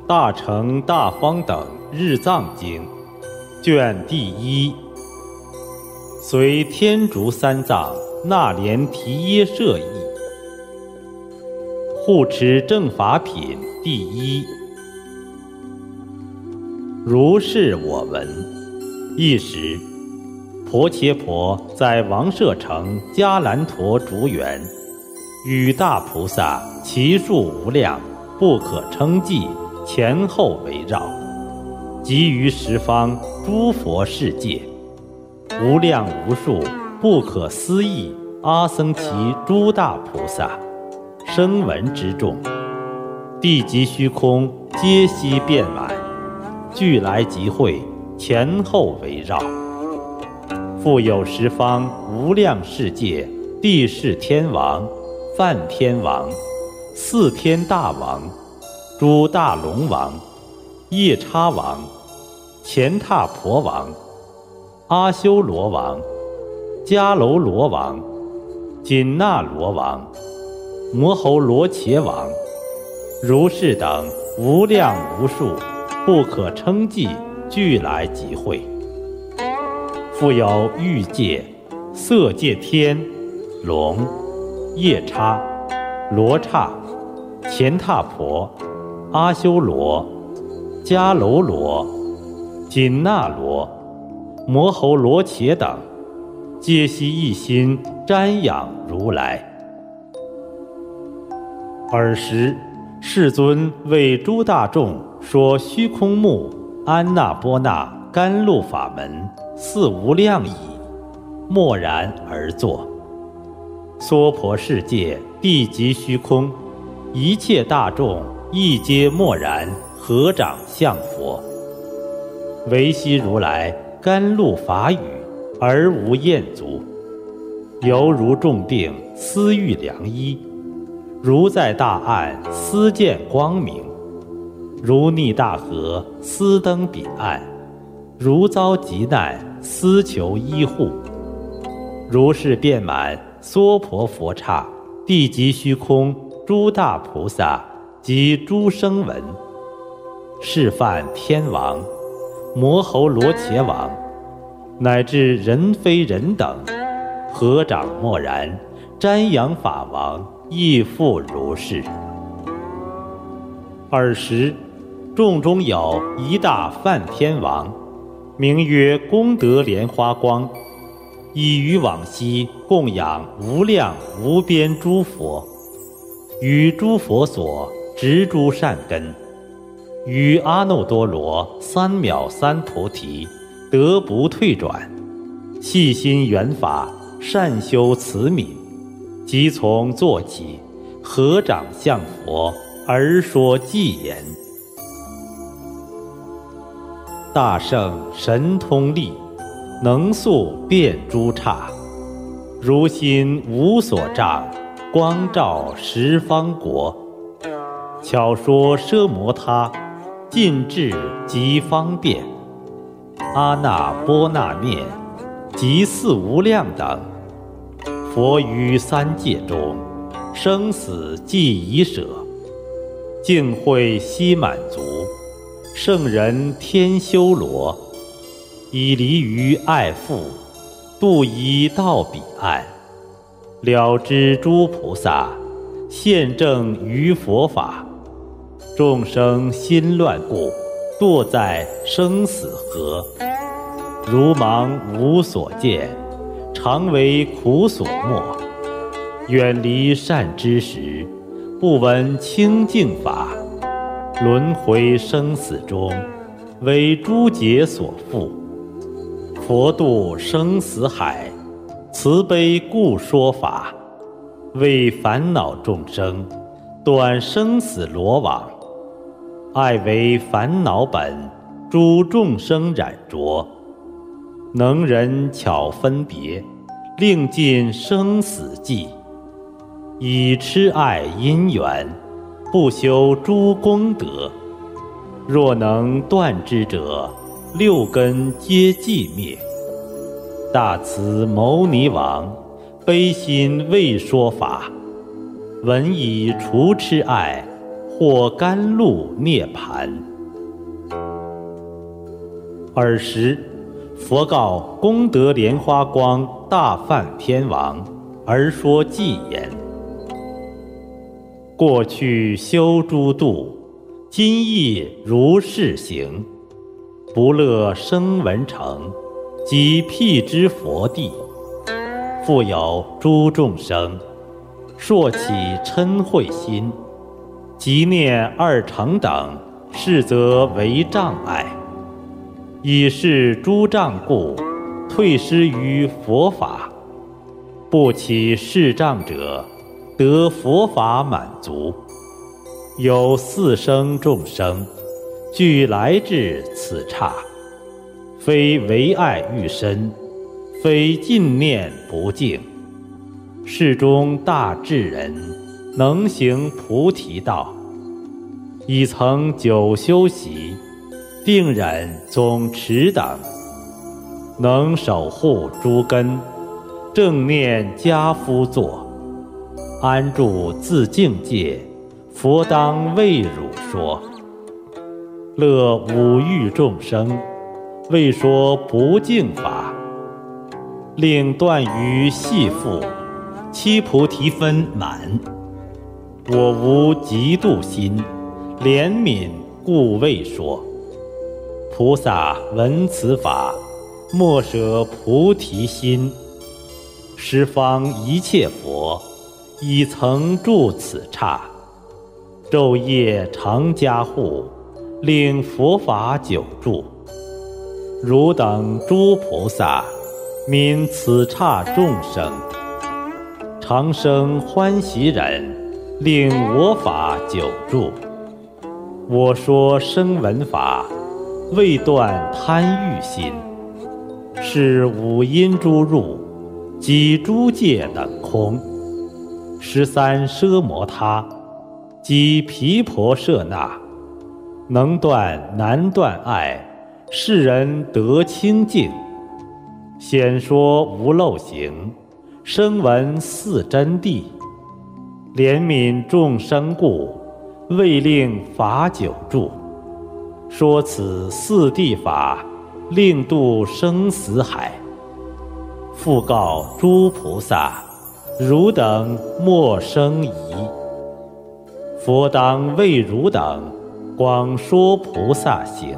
大乘大方等日藏经卷第一，随天竺三藏那连提耶舍译，护持正法品第一。如是我闻，一时，婆伽婆在王舍城迦兰陀竹园，与大菩萨其数无量，不可称计，前后围绕，及于十方诸佛世界，无量无数不可思议阿僧祇诸大菩萨，声闻之众，地极虚空皆悉遍满，俱来集会，前后围绕。复有十方无量世界帝释天王、梵天王、四天大王、诸大龙王、夜叉王、乾闼婆王、阿修罗王、迦楼罗王、紧那罗王、摩吼罗伽王，如是等无量无数不可称计，俱来集会。复有欲界、色界天、龙、夜叉、罗刹、乾闼婆、阿修罗、迦楼罗、紧那罗、摩吼罗伽等，皆悉一心瞻仰如来。尔时，世尊为诸大众说虚空目安那波那甘露法门四无量矣，默然而坐。娑婆世界地极虚空，一切大众亦皆默然合掌向佛。唯悉如来甘露法语，而无厌足，犹如重病思遇良医，如在大暗思见光明，如逆大河思登彼岸，如遭急难思求医护。如是遍满娑婆佛刹地极虚空诸大菩萨及诸声闻，示范天王、摩吼罗伽王，乃至人非人等，合掌默然瞻仰法王，亦复如是。尔时，众中有一大梵天王，名曰功德莲花光，已于往昔供养无量无边诸佛，于诸佛所植诸善根，于阿耨多罗三藐三菩提得不退转，细心缘法，善修慈悯，即从坐起，合掌向佛而说偈言：大圣神通力，能速遍诸刹，如心无所障，光照十方国。巧说奢摩他，尽智极方便，阿那波那念，及四无量等，佛于三界中，生死既已舍，净慧悉满足，圣人天修罗，已离于爱父，度已到彼岸，了知诸菩萨，现证于佛法，众生心乱故，堕在生死河，如盲无所见，常为苦所没。远离善知识，不闻清净法，轮回生死中，为诸劫所缚。佛度生死海，慈悲故说法，为烦恼众生，断生死罗网。爱为烦恼本，诸众生染着，能人巧分别，令尽生死际。以痴爱因缘，不修诸功德，若能断之者，六根皆寂灭。大慈牟尼王，悲心为说法，闻以除痴爱， 或甘露涅槃。尔时，佛告功德莲花光大梵天王，而说偈言：过去修诸度，今亦如是行。不乐声闻乘，即辟支佛地。复有诸众生，硕起嗔恚心，即念二乘等，是则为障碍。以是诸障故，退失于佛法。不起是障者，得佛法满足。有四生众生，俱来至此刹，非唯爱欲身，非尽念不净。世中大智人，能行菩提道。已曾久修习，定忍总持等，能守护诸根，正念家夫作，安住自境界，佛当为汝说。乐五欲众生，为说不净法，令断于系缚，七菩提分满。我无嫉妒心，怜悯故未说。菩萨闻此法，莫舍菩提心。十方一切佛，已曾住此刹，昼夜常加护，令佛法久住。汝等诸菩萨，悯此刹众生，常生欢喜忍，令我法久住。我说声闻法，未断贪欲心，是五阴诸入，及诸界等空。13奢摩他，及毗婆舍那，能断难断爱，世人得清净。显说无漏行，声闻四真谛。怜悯众生故，为令法久住。说此四谛法，令度生死海。复告诸菩萨，汝等莫生疑。佛当为汝等广说菩萨行。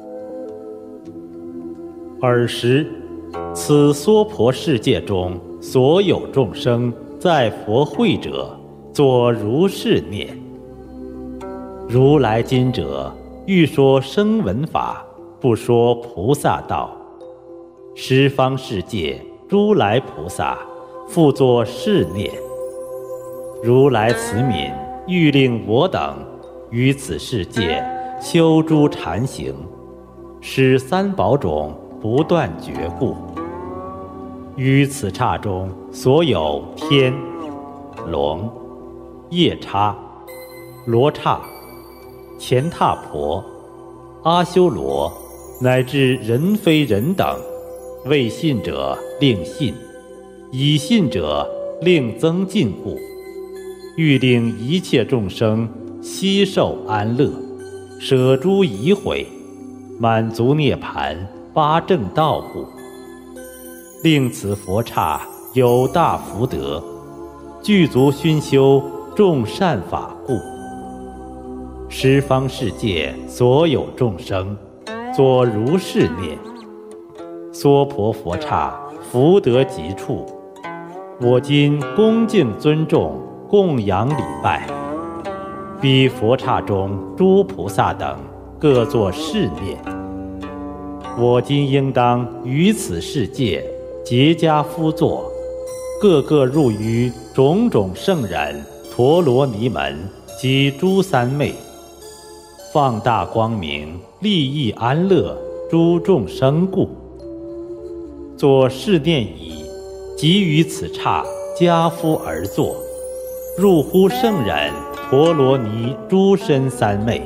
尔时，此娑婆世界中所有众生，在佛会者，作如是念：如来今者，欲说声闻法，不说菩萨道。十方世界诸来菩萨，复作是念：如来慈悯，欲令我等于此世界修诸禅行，使三宝种不断觉故。于此刹中，所有天、龙、夜叉、罗刹、乾闼婆、阿修罗，乃至人非人等，未信者令信，已信者令增进故。欲令一切众生悉受安乐，舍诸疑悔，满足涅槃八正道故。令此佛刹有大福德，具足熏修众善法故。十方世界所有众生，作如是念：娑婆佛刹福德极处，我今恭敬尊重，供养礼拜。彼佛刹中诸菩萨等，各作是念：我今应当于此世界结跏趺坐，个个入于种种圣人陀罗尼门及诸三昧，放大光明，利益安乐诸众生故。作是念已，即于此刹跏趺而坐，入乎圣人陀罗尼诸身三昧。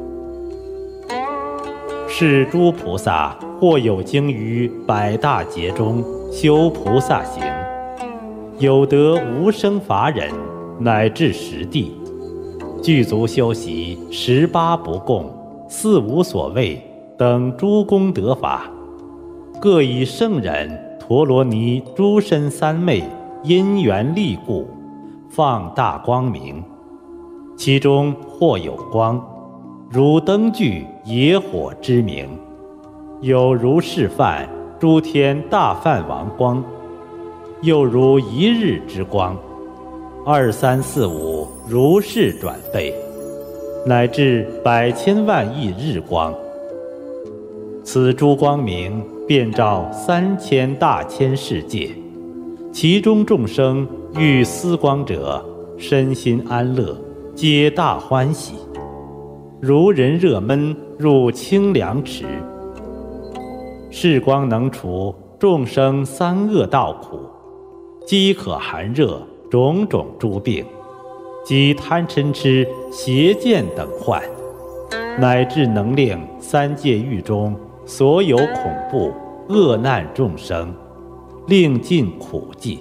是诸菩萨或有经于百大劫中修菩萨行，有得无生法忍，乃至实地， 具足修习18不共、4无所谓等诸功德法，各以圣人陀罗尼诸身三昧因缘力故，放大光明，其中或有光，如灯具野火之明，有如示范诸天大梵王光，又如一日之光，2、3、4、5如是转倍，乃至百千万亿日光。此诸光明遍照3000大千世界，其中众生遇思光者，身心安乐，皆大欢喜，如人热闷入清凉池。是光能除众生3恶道苦，饥渴寒热种种诸病，及贪嗔痴邪见等患，乃至能令3界狱中所有恐怖恶难众生，令尽苦尽。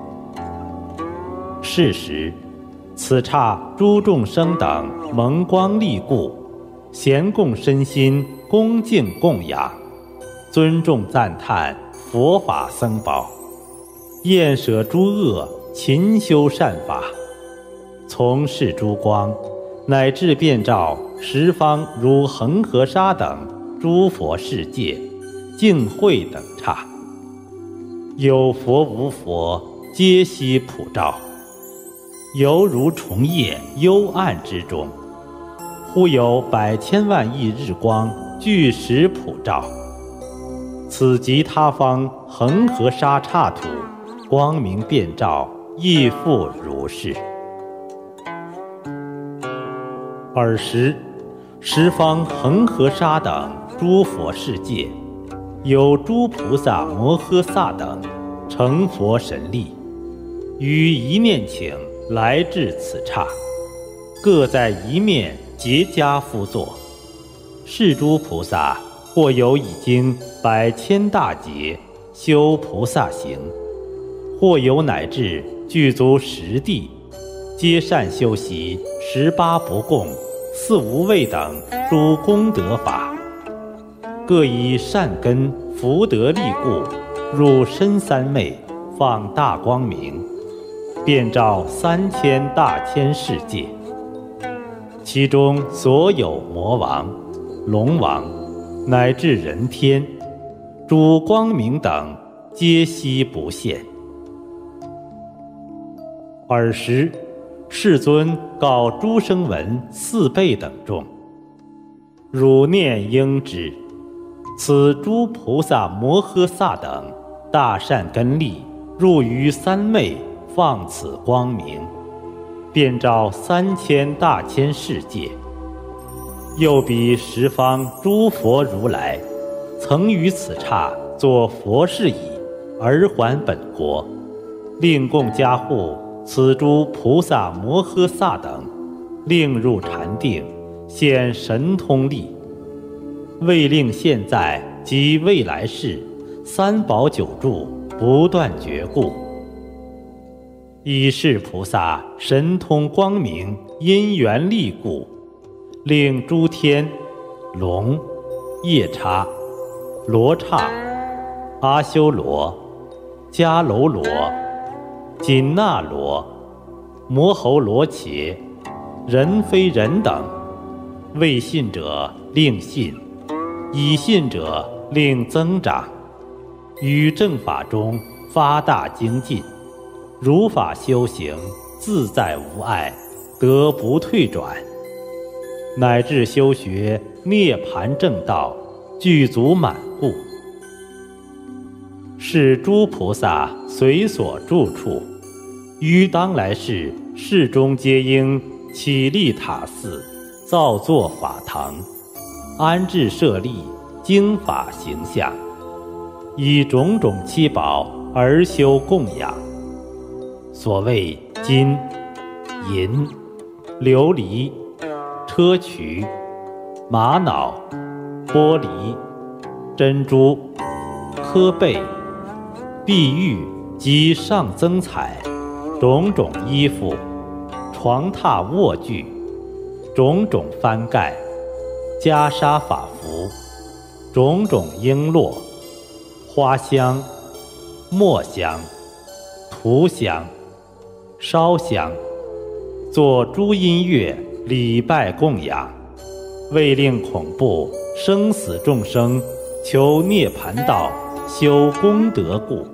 是时，此刹诸众生等蒙光力故，咸共身心恭敬供养，尊重赞叹佛法僧宝，厌舍诸恶，勤修善法，从事诸光，乃至遍照十方如恒河沙等诸佛世界，净慧等刹，有佛无佛，皆悉普照，犹如虫夜幽暗之中，忽有百千万亿日光俱时普照。此即他方恒河沙刹土，光明遍照，亦复如是。尔时，十方恒河沙等诸佛世界，有诸菩萨摩诃萨等成佛神力，于一念请来至此刹，各在一面结跏趺坐。是诸菩萨或有已经百千大劫修菩萨行，或有乃至具足10地，皆善修习18不共、4无畏等诸功德法，各以善根福德力故，入深三昧，放大光明，遍照3000大千世界，其中所有魔王、龙王乃至人天，诸光明等，皆悉不现。尔时，世尊告诸声闻4辈等众：汝念应知，此诸菩萨摩诃萨等大善根力，入于三昧，放此光明，遍照3000大千世界。又比十方诸佛如来，曾于此刹作佛事已，而还本国，令供加护此诸菩萨摩诃萨等，令入禅定，现神通力，为令现在及未来世三宝九住不断觉故。以是菩萨神通光明因缘力故，令诸天、龙、夜叉、罗刹、阿修罗、迦楼罗、紧那罗、摩吼罗伽、人非人等，未信者令信，已信者令增长，于正法中发大精进，如法修行，自在无碍，得不退转，乃至修学涅槃正道，具足满故。是诸菩萨随所住处，于当来世世中皆应起立塔寺，造作法堂，安置舍利，经法形象，以种种七宝而修供养。所谓金、银、琉璃、砗磲、玛瑙、玻璃、珍珠、科贝、碧玉及上增彩，种种衣服、床榻卧具， 种种幡盖，袈裟法服，种种璎珞，花香、墨香、涂香、烧香，作诸音乐，礼拜供养，为令恐怖生死众生求涅槃道，修功德故。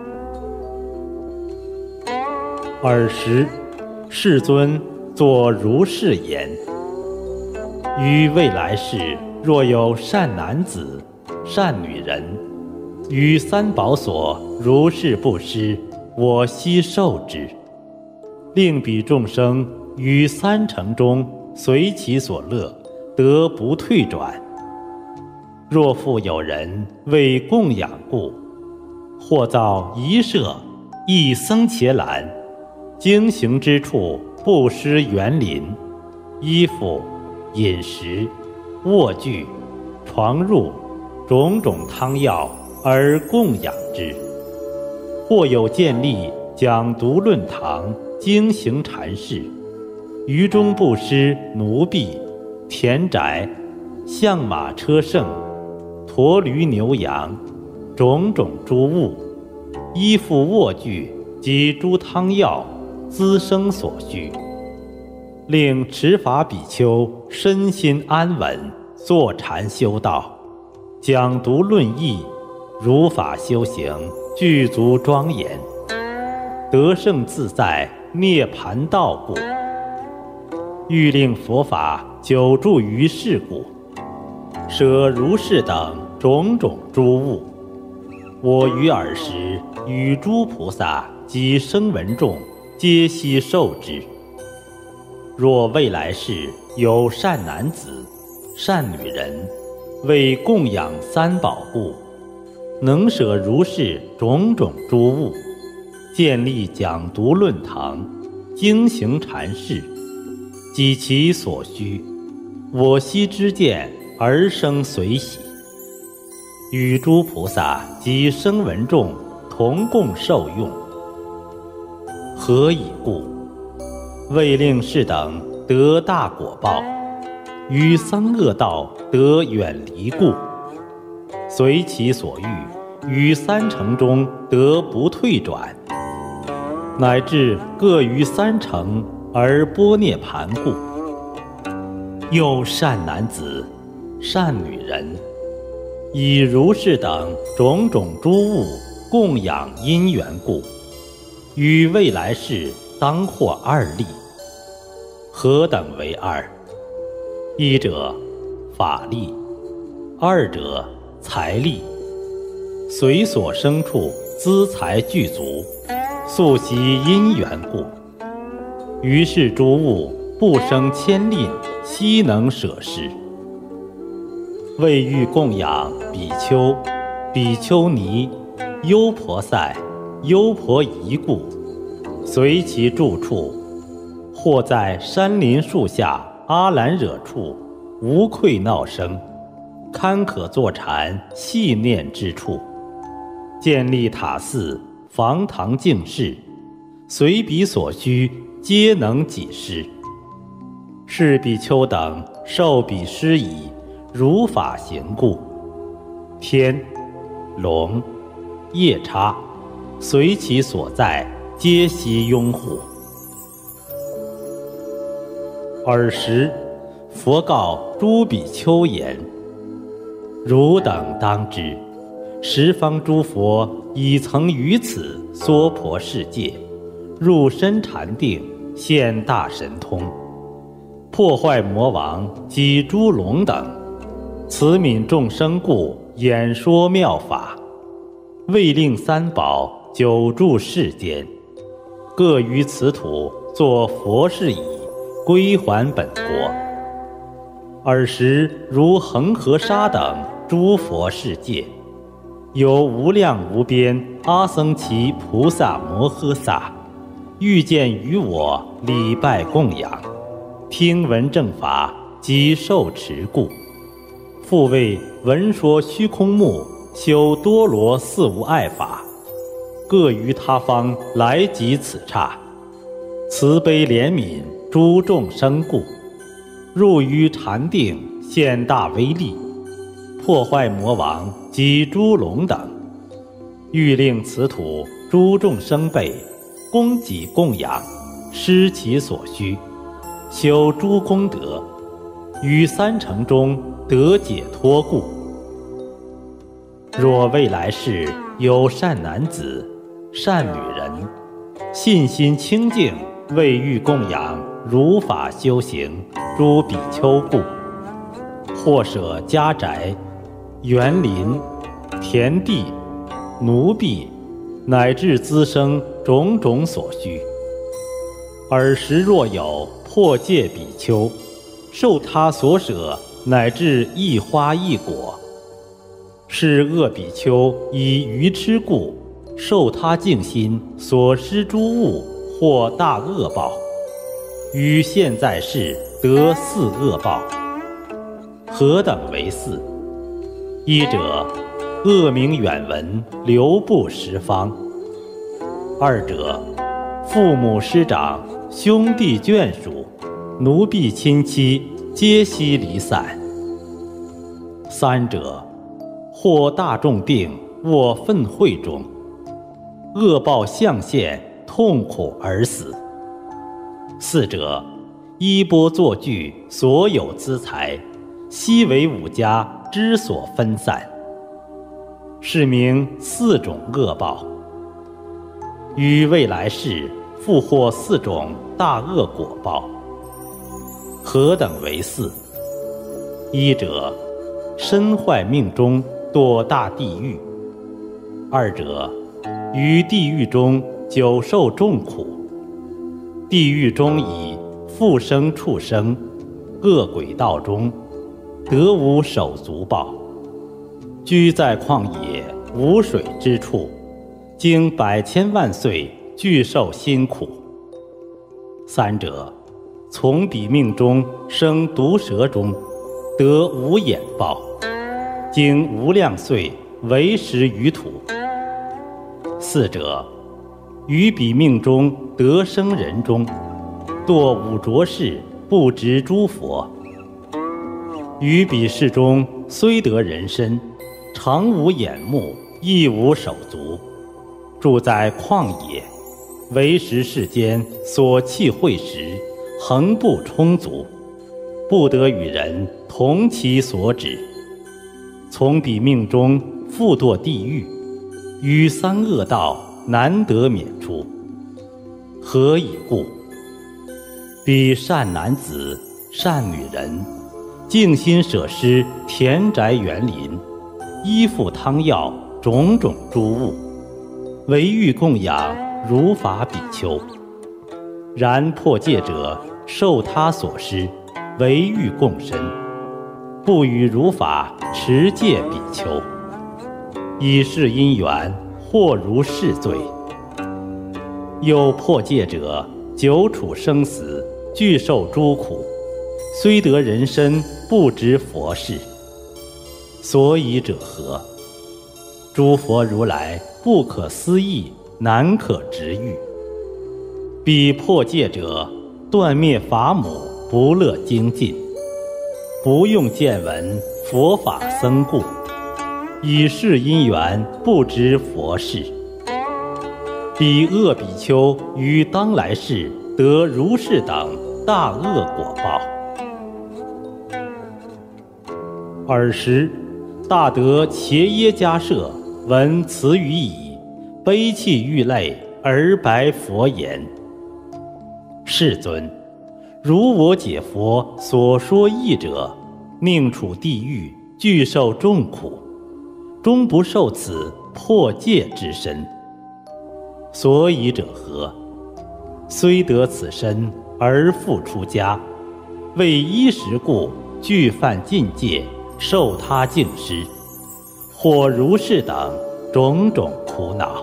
尔时，世尊作如是言：于未来世，若有善男子、善女人，于三宝所如是布施，我悉受之，令彼众生于三乘中随其所乐，得不退转。若复有人为供养故，或造一舍、一僧伽蓝，经行之处布施园林、衣服、饮食、卧具、床褥、种种汤药而供养之；或有建立讲读论堂，经行禅事，于中布施奴婢、田宅、象马车乘、驼驴牛羊，种种诸物，衣服卧具及诸汤药滋生所需，令持法比丘身心安稳，坐禅修道，讲读论义，如法修行，具足庄严，得胜自在，涅槃道故。欲令佛法久住于世故，舍如是等种种诸物，我于尔时与诸菩萨及声闻众皆悉受之。若未来世有善男子、善女人，为供养三宝故，能舍如是种种诸物，建立讲读论堂，经行禅事，及其所需，我悉知见而生随喜，与诸菩萨及声闻众同共受用。何以故？为令是等得大果报，于三恶道得远离故，随其所欲，于三乘中得不退转，乃至各于三乘而般涅盘故。又善男子、善女人，以如是等种种诸物供养因缘故，于未来世当获二利。何等为二？一者法力，二者财力。随所生处资财具足，素习因缘故，于是诸物不生牵吝，悉能舍施。为欲供养比丘、比丘尼、优婆塞、优婆夷故，随其住处，或在山林树下阿兰惹处，无愧闹声，堪可坐禅细念之处，建立塔寺、房堂净室，随彼所需，皆能给施。是比丘等受彼施仪，如法行故，天、龙、夜叉随其所在，皆悉拥护。尔时，佛告诸比丘言：汝等当知，十方诸佛已曾于此娑婆世界，入深禅定，现大神通，破坏魔王及诸龙等，慈悯众生故，演说妙法，为令三宝久住世间，各于此土作佛事已，归还本国。尔时如恒河沙等诸佛世界，有无量无边阿僧祇菩萨摩诃萨，欲见于我礼拜供养，听闻正法及受持故，复为闻说虚空目，修多罗四无碍法，各于他方来及此刹，慈悲怜悯诸众生故， 入于禅定，现大威力，破坏魔王及诸龙等，欲令此土诸众生辈供给供养，施其所需，修诸功德，于三乘中得解脱故。若未来世有善男子、善女人，信心清净，为欲供养如法修行诸比丘故，或舍家宅、园林、田地、奴婢，乃至资生种种所需。尔时若有破戒比丘，受他所舍，乃至一花一果，是恶比丘以愚痴故，受他净心所施诸物，获大恶报，于现在世得四恶报。何等为四？一者，恶名远闻，流布十方；二者，父母师长、兄弟眷属、奴婢亲戚皆悉离散；三者，或大重病，卧粪秽中，恶报相现，痛苦而死；四者，衣钵作具，所有资财，悉为五家之所分散，是名四种恶报。于未来世复获四种大恶果报。何等为四？一者，身坏命中，堕大地狱；二者，于地狱中久受重苦，地狱中以复生畜生、恶鬼道中，得无手足报，居在旷野无水之处，经百千万岁，俱受辛苦。三者，从彼命中生毒蛇中，得无眼报，经无量岁，为食于土。四者，于彼命中得生人中，堕五浊世，不执诸佛。于彼世中虽得人身，常无眼目，亦无手足，住在旷野，为食世间所弃秽食，恒不充足，不得与人同其所指。从彼命中复堕地狱，于三恶道难得免除。何以故？彼善男子、善女人，尽心舍施田宅园林、衣服汤药种种诸物，为欲供养如法比丘。然破戒者受他所施，为欲供身，不与如法持戒比丘，以是因缘，或如是罪。又破戒者久处生死，俱受诸苦，虽得人身，不知佛事。所以者何？诸佛如来不可思议，难可执喻。彼破戒者，断灭法母，不乐精进，不用见闻佛法僧故，以是因缘，不知佛事。彼恶比丘于当来世得如是等大恶果报。尔时，大德伽耶迦舍闻此语已，悲泣欲泪，而白佛言：世尊，如我解佛所说义者，宁处地狱，俱受众苦，终不受此破戒之身。所以者何？虽得此身，而复出家，为衣食故，俱犯禁戒，受他敬施，或如是等种种苦恼。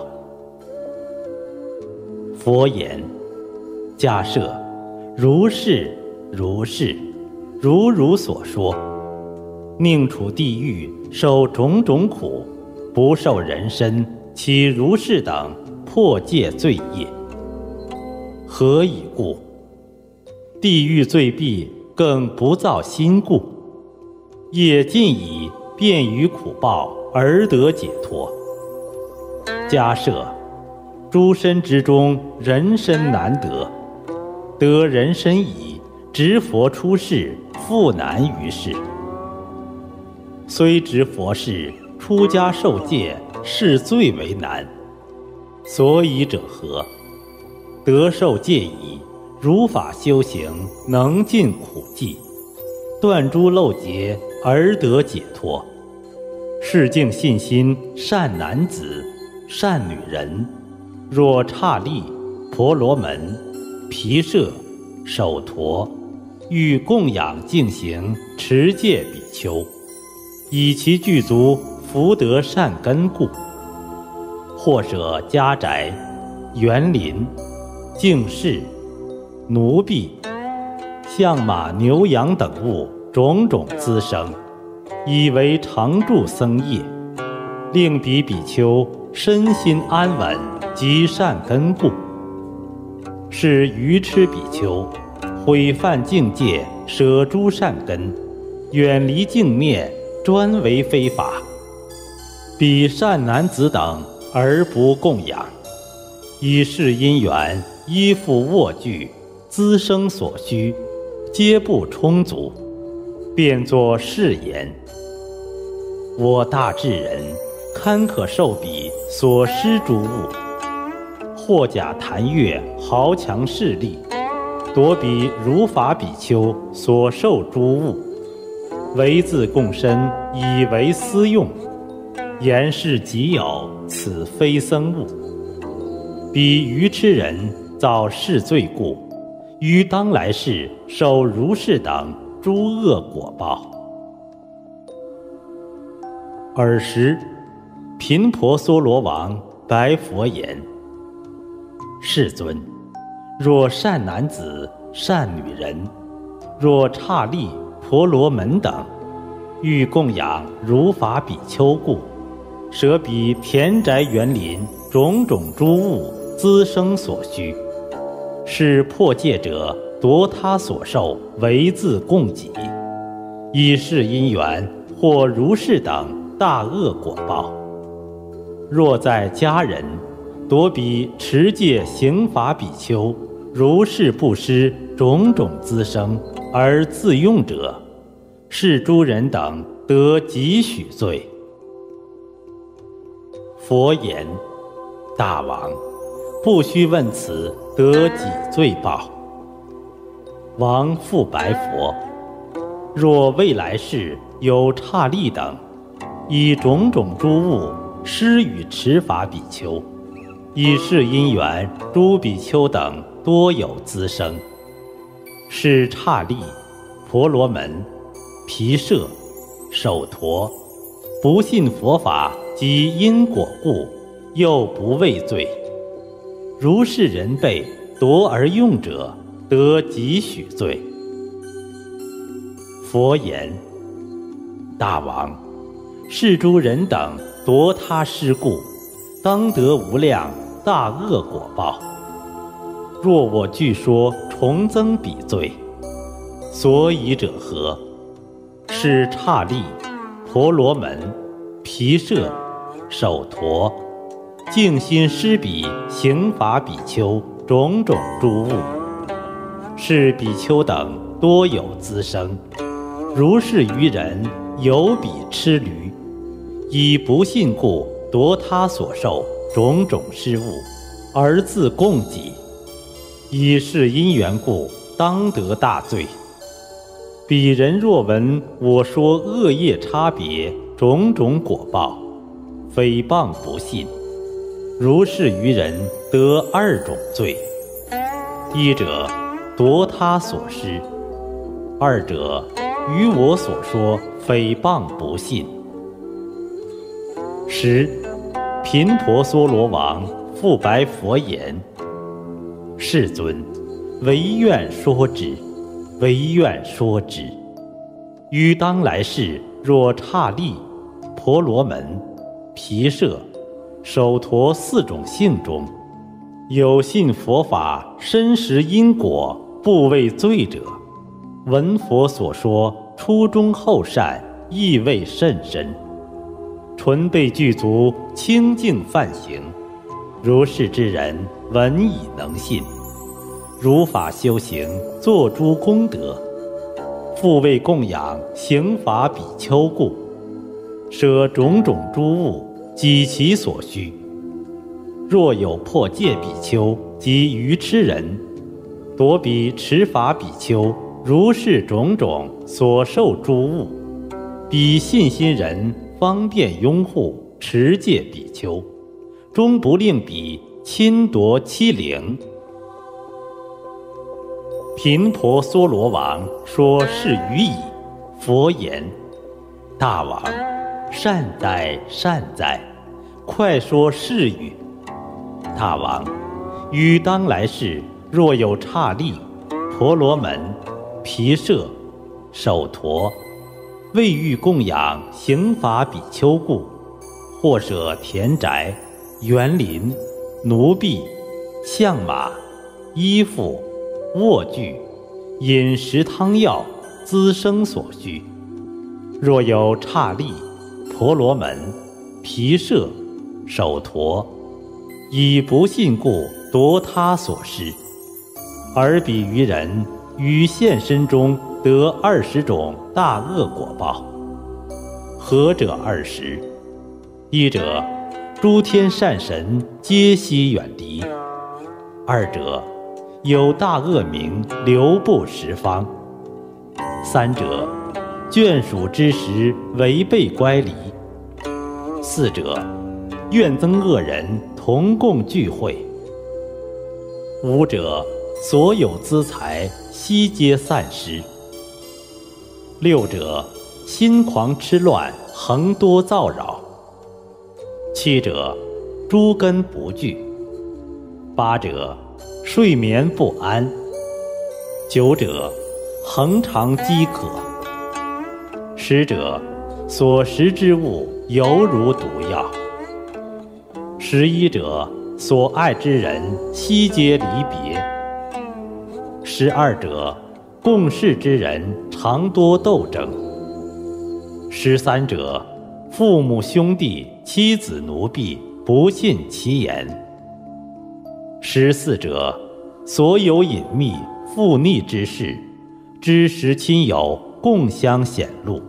佛言：迦舍，如是如是，如汝所说，宁处地狱，受种种苦，不受人身，其如是等破戒罪业。何以故？地狱罪弊更不造新故，业尽矣，便于苦报而得解脱。假设诸身之中，人身难得，得人身矣，执佛出世，复难于世。虽执佛事，出家受戒，是最为难。所以者何？得受戒矣，如法修行，能尽苦际，断诸漏劫，而得解脱。是敬信心，善男子、善女人，若刹利、婆罗门、毗舍、首陀，欲供养净行持戒比丘，以其具足福德善根故，或舍家宅、园林、净室、奴婢、象马牛羊等物种种滋生，以为常住僧业，令彼比丘身心安稳及善根故。是愚痴比丘毁犯境界，舍诸善根，远离净面，专为非法。彼善男子等而不供养，以是因缘，依附卧具，滋生所需，皆不充足，便作是言：我大智人，堪可受彼所施诸物，或假谈乐，豪强势力，夺彼如法比丘所受诸物，为自共身，以为私用，言是己有，此非僧物。彼愚痴人造是罪故，于当来世受如是等诸恶果报。尔时，频婆娑罗王白佛言：世尊，若善男子、善女人，若刹利、婆罗门等，欲供养如法比丘故，舍彼田宅园林种种诸物滋生所需，是破戒者夺他所受，为自供给，以是因缘，或如是等大恶果报。若在家人，夺彼持戒行法比丘如是布施种种滋生而自用者，是诸人等得几许罪。佛言：大王，不须问此，得几罪报？王复白佛：若未来世有刹利等，以种种诸物施与持法比丘，以是因缘，诸比丘等多有滋生，是刹利、婆罗门、毗舍、首陀不信佛法及因果故，又不畏罪。如是人辈夺而用者，得几许罪？佛言：大王，是诸人等夺他施故，当得无量大恶果报。若我据说重增彼罪，所以者何？是刹利、婆罗门、毗舍、首陀净心施彼行法比丘种种诸物，是比丘等多有滋生。如是愚人有彼痴驴，以不信故夺他所受种种施物，而自供给，以是因缘故，当得大罪。彼人若闻我说恶业差别种种果报，诽谤不信，如是愚人得二种罪：一者夺他所施，二者于我所说诽谤不信。时，频婆娑罗王复白佛言：世尊，唯愿说之，唯愿说之。于当来世，若刹利、婆罗门、毗舍、首陀四种性中，有信佛法，深识因果，不畏罪者， 闻佛所说初中后善，意味甚深。纯被具足清净梵行，如是之人闻已能信。如法修行，作诸功德，复为供养行法比丘故，舍种种诸物，给其所需。若有破戒比丘及愚痴人，夺彼持法比丘如是种种所受诸物，彼信心人方便拥护持戒比丘，终不令彼侵夺欺凌。频婆娑罗王说是语已，佛言：大王，善哉善哉，快说是语。大王，于当来世若有刹利、婆罗门、毗舍、首陀，为欲供养行法比丘故，或舍田宅、园林、奴婢、象马、衣服、卧具、饮食汤药、滋生所需。若有刹利、婆罗门、毗舍、首陀，以不信故夺他所施，而彼于人于现身中得20种大恶果报。何者20？一者，诸天善神皆悉远离；二者，有大恶名流布十方；三者，眷属之时违背乖离；四者，怨憎恶人同共聚会；五者，所有资财悉皆散失；六者，心狂痴乱，恒多造扰；七者，诸根不具；八者，睡眠不安；九者，恒常饥渴；十者，所食之物犹如毒药；11者，所爱之人悉皆离别；12者，共事之人常多斗争；13者，父母兄弟妻子奴婢不信其言；14者，所有隐秘附逆之事，知识亲友共相显露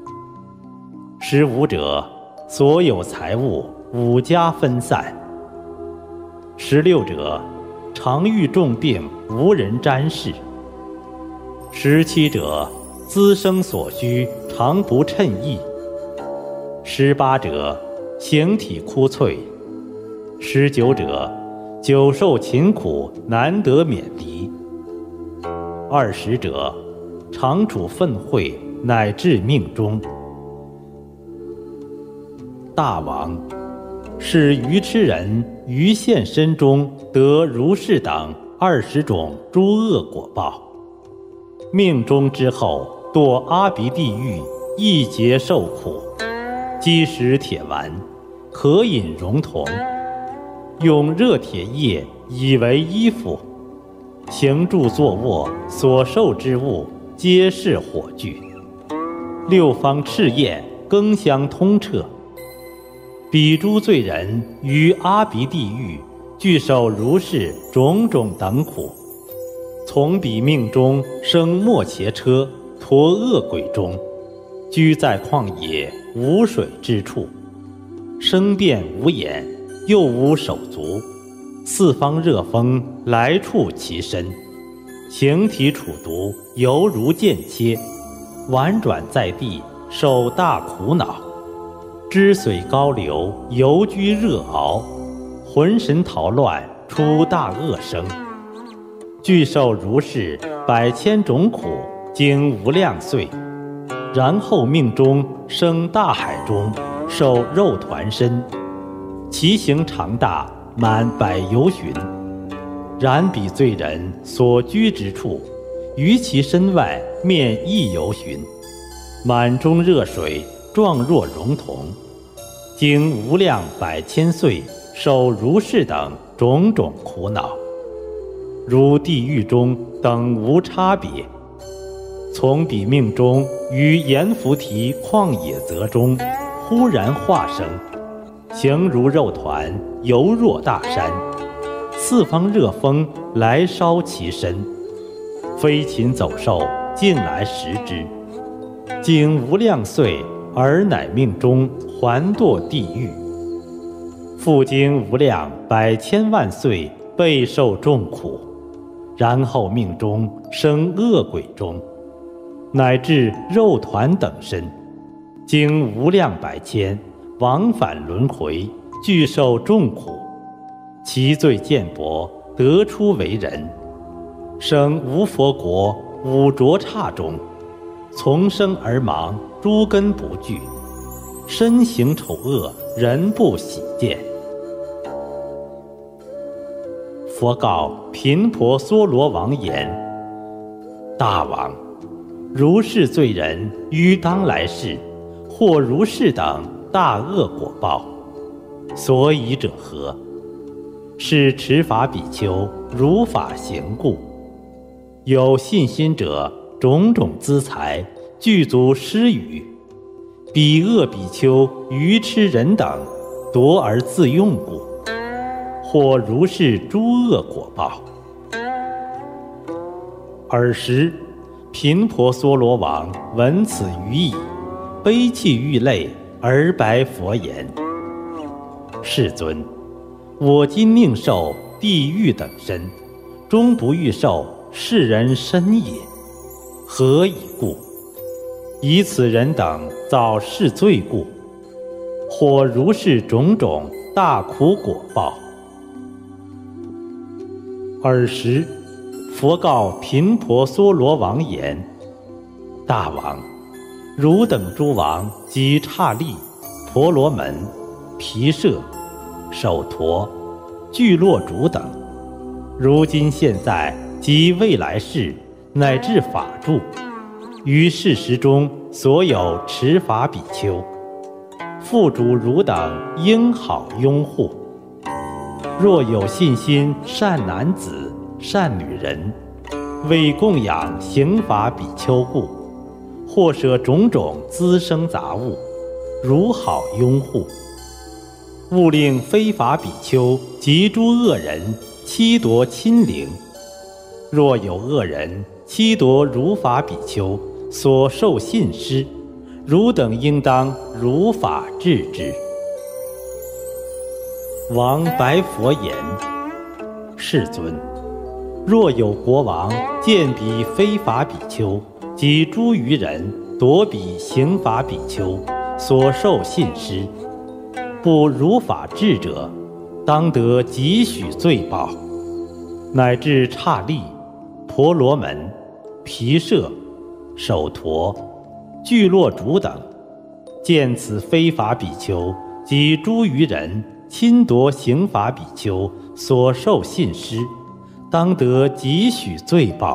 ；15者，所有财物五家分散；16者，常遇重病无人瞻视；17者，滋生所需常不称意；18者，形体枯脆；19者，久受勤苦难得免离；20者，常处愤恚乃至命终。大王，是愚痴人于现身中得如是等20种诸恶果报，命终之后堕阿鼻地狱，一劫受苦，积食铁丸，可饮熔铜，用热铁液以为衣服，行住坐卧所受之物皆是火炬，六方赤焰更相通彻。彼诸罪人于阿鼻地狱具受如是种种等苦，从彼命中生末伽车陀恶鬼中，居在旷野无水之处，生变无眼，又无手足，四方热风来触其身，形体处毒，犹如剑切，婉转在地，受大苦恼，汁水高流，犹居热熬，浑神逃乱，出大恶生，具受如是百千种苦，经无量岁，然后命中生大海中，受肉团身，其形长大，满百由旬。然彼罪人所居之处，于其身外面亦由旬，满中热水，状若熔铜，经无量百千岁，受如是等种种苦恼，如地狱中等无差别。 从彼命中于阎浮提旷野泽中，忽然化生，形如肉团，犹若大山。四方热风来烧其身，飞禽走兽尽来食之。经无量岁，而乃命中还堕地狱。复经无量百千万岁，备受众苦，然后命中生恶鬼中，乃至肉团等身，经无量百千，往返轮回，俱受众苦。其罪见薄，得出为人，生无佛国五浊刹中，从生而亡，诸根不具，身形丑恶，人不喜见。佛告频婆娑罗王言：大王，如是罪人于当来世，或如是等大恶果报，所以者何？是持法比丘如法行故。有信心者，种种资财具足施予，彼恶比丘愚痴人等夺而自用故，或如是诸恶果报。尔时频婆娑罗王闻此语已，悲泣欲泪，而白佛言：世尊，我今宁受地狱等身，终不欲受世人身也。何以故？以此人等造是罪故，或如是种种大苦果报。尔时佛告频婆娑罗王言：大王，汝等诸王及刹利、婆罗门、毗舍、首陀、聚落主等，如今现在及未来世，乃至法住，于世时中所有持法比丘，付诸汝等应好拥护。若有信心善男子、善女人，为供养行法比丘故，或舍种种滋生杂物，如好拥护。勿令非法比丘及诸恶人欺夺亲灵。若有恶人欺夺如法比丘所受信施，汝等应当如法治之。王白佛言：世尊，若有国王见彼非法比丘及诸愚人夺彼行法比丘所受信施，不如法治者，当得几许罪报，乃至刹利、婆罗门、毗舍、首陀、聚落主等，见此非法比丘及诸愚人侵夺行法比丘所受信施，当得几许罪报。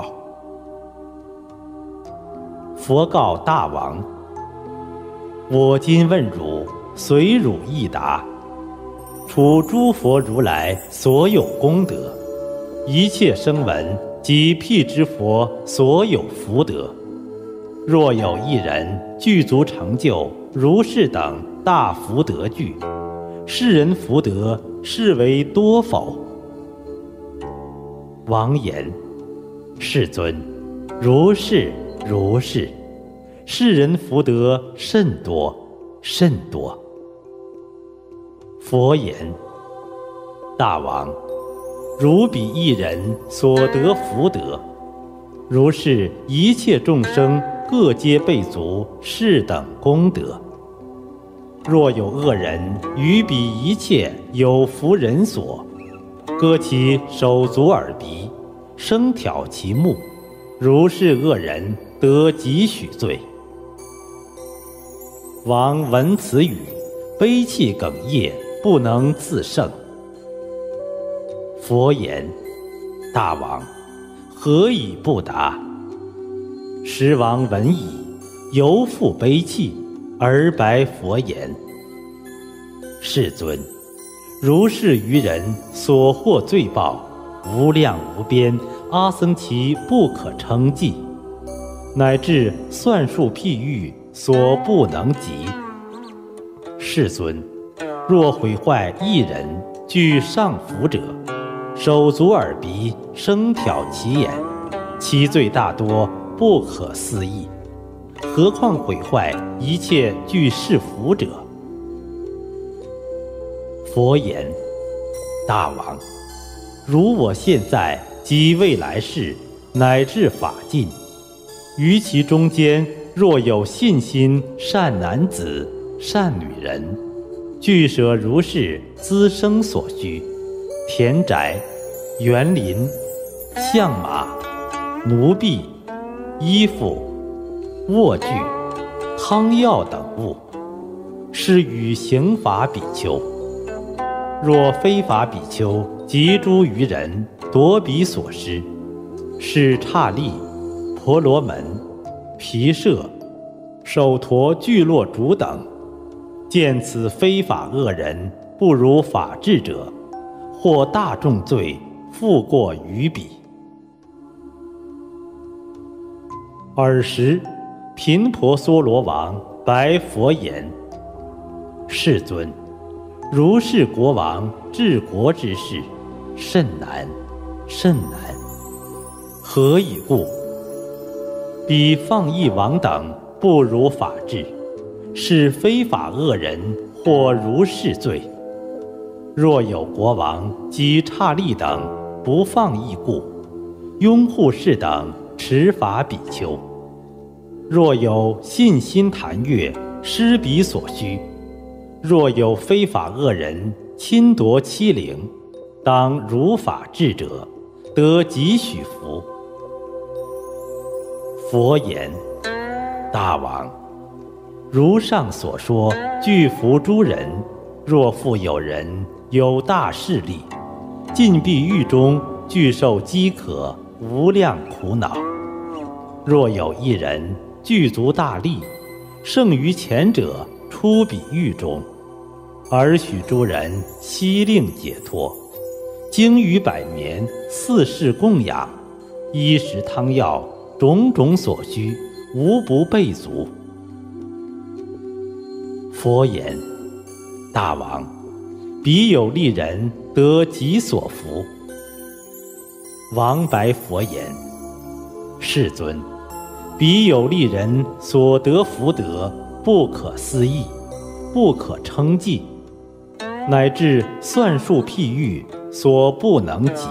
佛告大王：我今问汝，随汝一答。处诸佛如来所有功德，一切声闻及辟支佛所有福德，若有一人具足成就如是等大福德具，世人福德是为多否？王言：世尊，如是如是，世人福德甚多甚多。佛言：大王，如彼一人所得福德，如是一切众生各皆备足是等功德。若有恶人于彼一切有福人所，割其手足耳鼻，生挑其目，如是恶人得几许罪。王闻此语，悲泣哽咽，不能自胜。佛言：大王，何以不答？时王闻已，犹复悲泣，而白佛言：世尊，如是愚人所获罪报，无量无边，阿僧祇不可称计， 乃至算术譬喻所不能及。世尊，若毁坏一人具上福者，手足耳鼻生挑其眼，其罪大多不可思议，何况毁坏一切具是福者？佛言：大王，如我现在及未来世乃至法尽，于其中间若有信心善男子善女人，具舍如是资生所需，田宅、园林、象马、奴婢、衣服、卧具、汤药等物，施与行法比丘。若非法比丘及诸于人夺彼所施，是刹利、婆罗门、毗舍、首陀聚落主等，见此非法恶人不如法治者，或大众罪复过于彼。尔时，频婆娑罗王白佛言：世尊，如是国王治国之事，甚难，甚难。何以故？彼放逸王等不如法治，是非法恶人或如是罪。若有国王及刹利等不放逸故，拥护士等持法比丘。若有信心谈悦，施彼所需，若有非法恶人侵夺欺凌，当如法治者，得几许福？佛言：大王，如上所说，具福诸人，若复有人有大势力，禁闭狱中，具受饥渴，无量苦恼。若有一人具足大力，胜于前者出彼狱中，而许诸人悉令解脱，经于百年，四世供养，衣食汤药种种所需，无不备足。佛言：大王，彼有利人得己所福。王白佛言：世尊，彼有利人所得福德，不可思议，不可称计，乃至算术譬喻所不能及。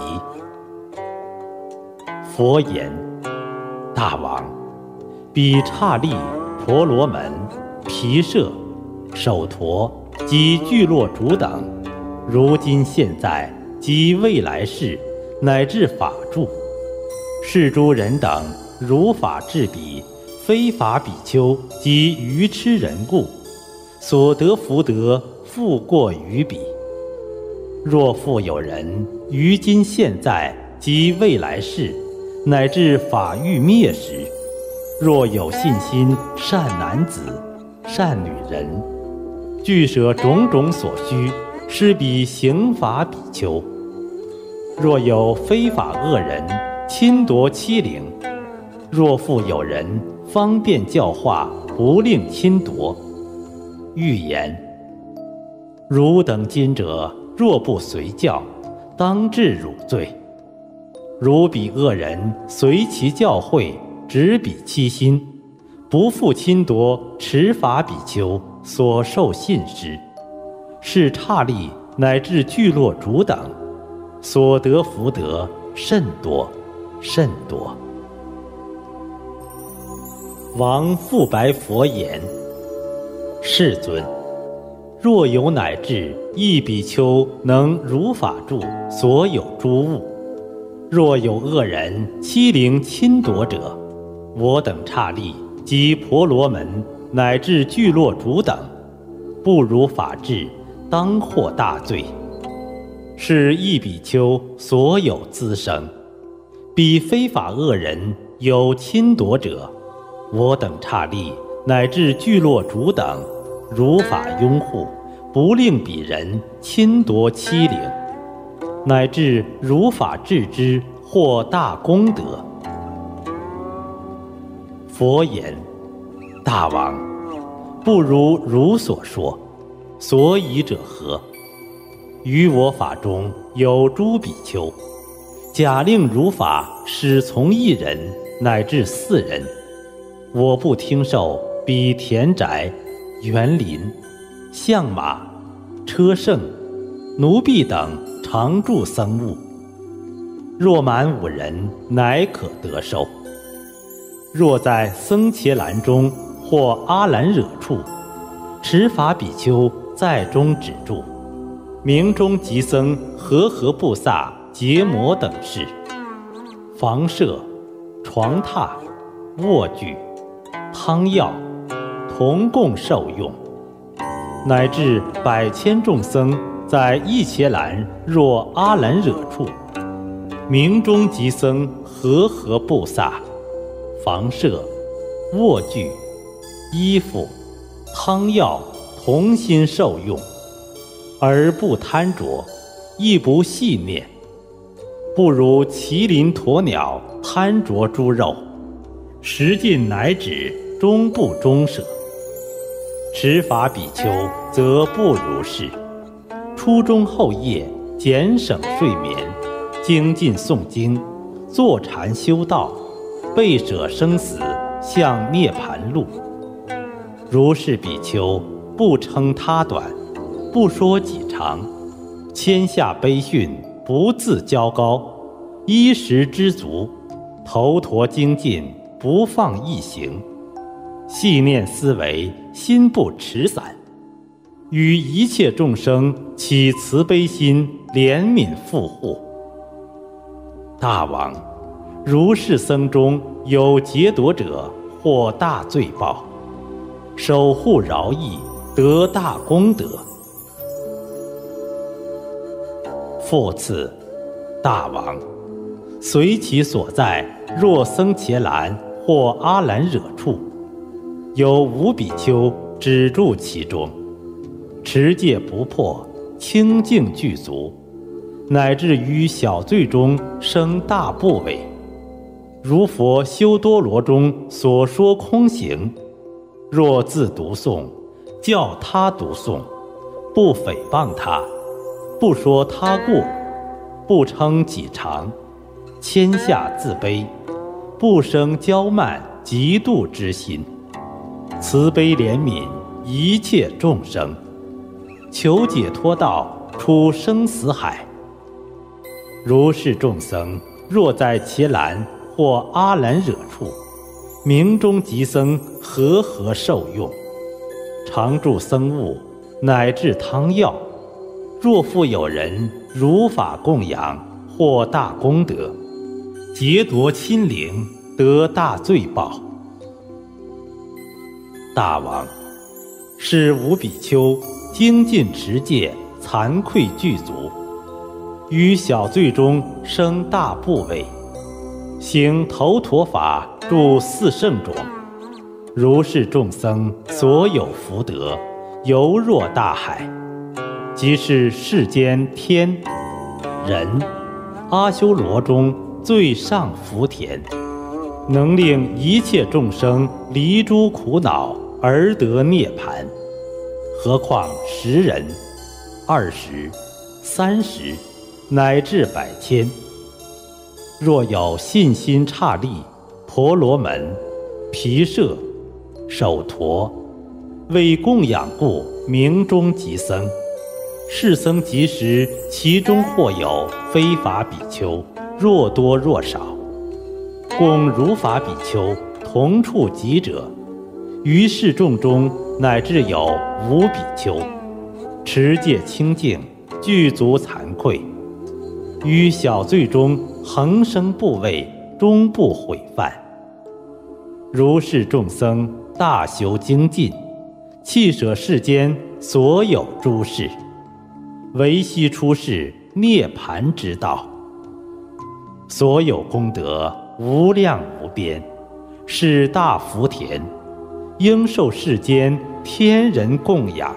佛言：大王，彼刹利、婆罗门、毗舍、首陀及聚落主等，如今现在及未来世乃至法住，是诸人等如法治彼非法比丘及愚痴人故，所得福德复过于彼。若复有人于今现在及未来世乃至法欲灭时，若有信心善男子善女人，具舍种种所需，施彼行法比丘。若有非法恶人侵夺欺凌，若复有人方便教化，不令侵夺，欲言：汝等今者若不随教，当治汝罪。如彼恶人随其教诲，执彼欺心，不复侵夺持法比丘所受信施，是刹利乃至聚落主等，所得福德甚多，甚多。王复白佛言：世尊，若有乃至一比丘能如法住所有诸物，若有恶人欺凌侵夺者，我等刹利及婆罗门乃至聚落主等，不如法治，当获大罪。是一比丘所有滋生，彼非法恶人有侵夺者，我等刹利乃至聚落主等，如法拥护，不令彼人侵夺欺凌，乃至如法治之，获大功德。 佛言：大王，不如汝所说，所以者何？于我法中有诸比丘，假令如法使从1人乃至4人，我不听受彼田宅、园林、象马、车乘、奴婢等常住僧物。若满5人，乃可得受。若在僧伽蓝中或阿兰惹处，持法比丘在中止住，明中吉僧和合布萨结魔等事，房舍、床榻、卧具、汤药同共受用，乃至100千众僧在一伽蓝若阿兰惹处，明中吉僧和合布萨房舍、卧具、衣服、汤药同心受用，而不贪着，亦不细念，不如麒麟鸵鸟贪着猪肉，食尽乃止，终不终舍。持法比丘则不如是，初中后夜减省睡眠，精进诵经，坐禅修道，背舍生死，向涅盘路。如是比丘，不称他短，不说己长，谦下卑逊，不自骄高，衣食知足，头陀精进，不放逸行，细念思维，心不持散，与一切众生起慈悲心，怜悯护护。大王，如是僧中有劫夺者，获大罪报，守护饶益，得大功德。复次，大王，随其所在，若僧伽蓝或阿兰惹处，有5比丘止住其中，持戒不破，清净具足，乃至于小罪中生大怖畏，如佛修多罗中所说空行，若自读诵，教他读诵，不诽谤他，不说他过，不称己长，谦下自卑，不生骄慢嫉妒之心，慈悲怜悯一切众生，求解脱道，出生死海。如是众僧，若在伽蓝或阿兰惹处，明中吉僧和合受用，常住僧物，乃至汤药，若复有人如法供养，获大功德，劫夺亲灵，得大罪报。大王，是5比丘精进持戒，惭愧具足，于小罪中生大怖畏，行头陀法，住4圣种。如是众僧所有福德，犹若大海，即是世间天、人、阿修罗中最上福田，能令一切众生离诸苦恼而得涅盘。何况10人、20、30，乃至100千。若有信心刹利、婆罗门、毗舍、首陀，为供养故，明中吉僧，是僧即时，其中或有非法比丘，若多若少，共如法比丘同处集者，于是众中乃至有5比丘，持戒清净，具足惭愧，于小罪中恒生怖畏，终不悔犯。如是众僧大修精进，弃舍世间所有诸事，唯悉出世涅盘之道，所有功德无量无边，是大福田，应受世间天人供养。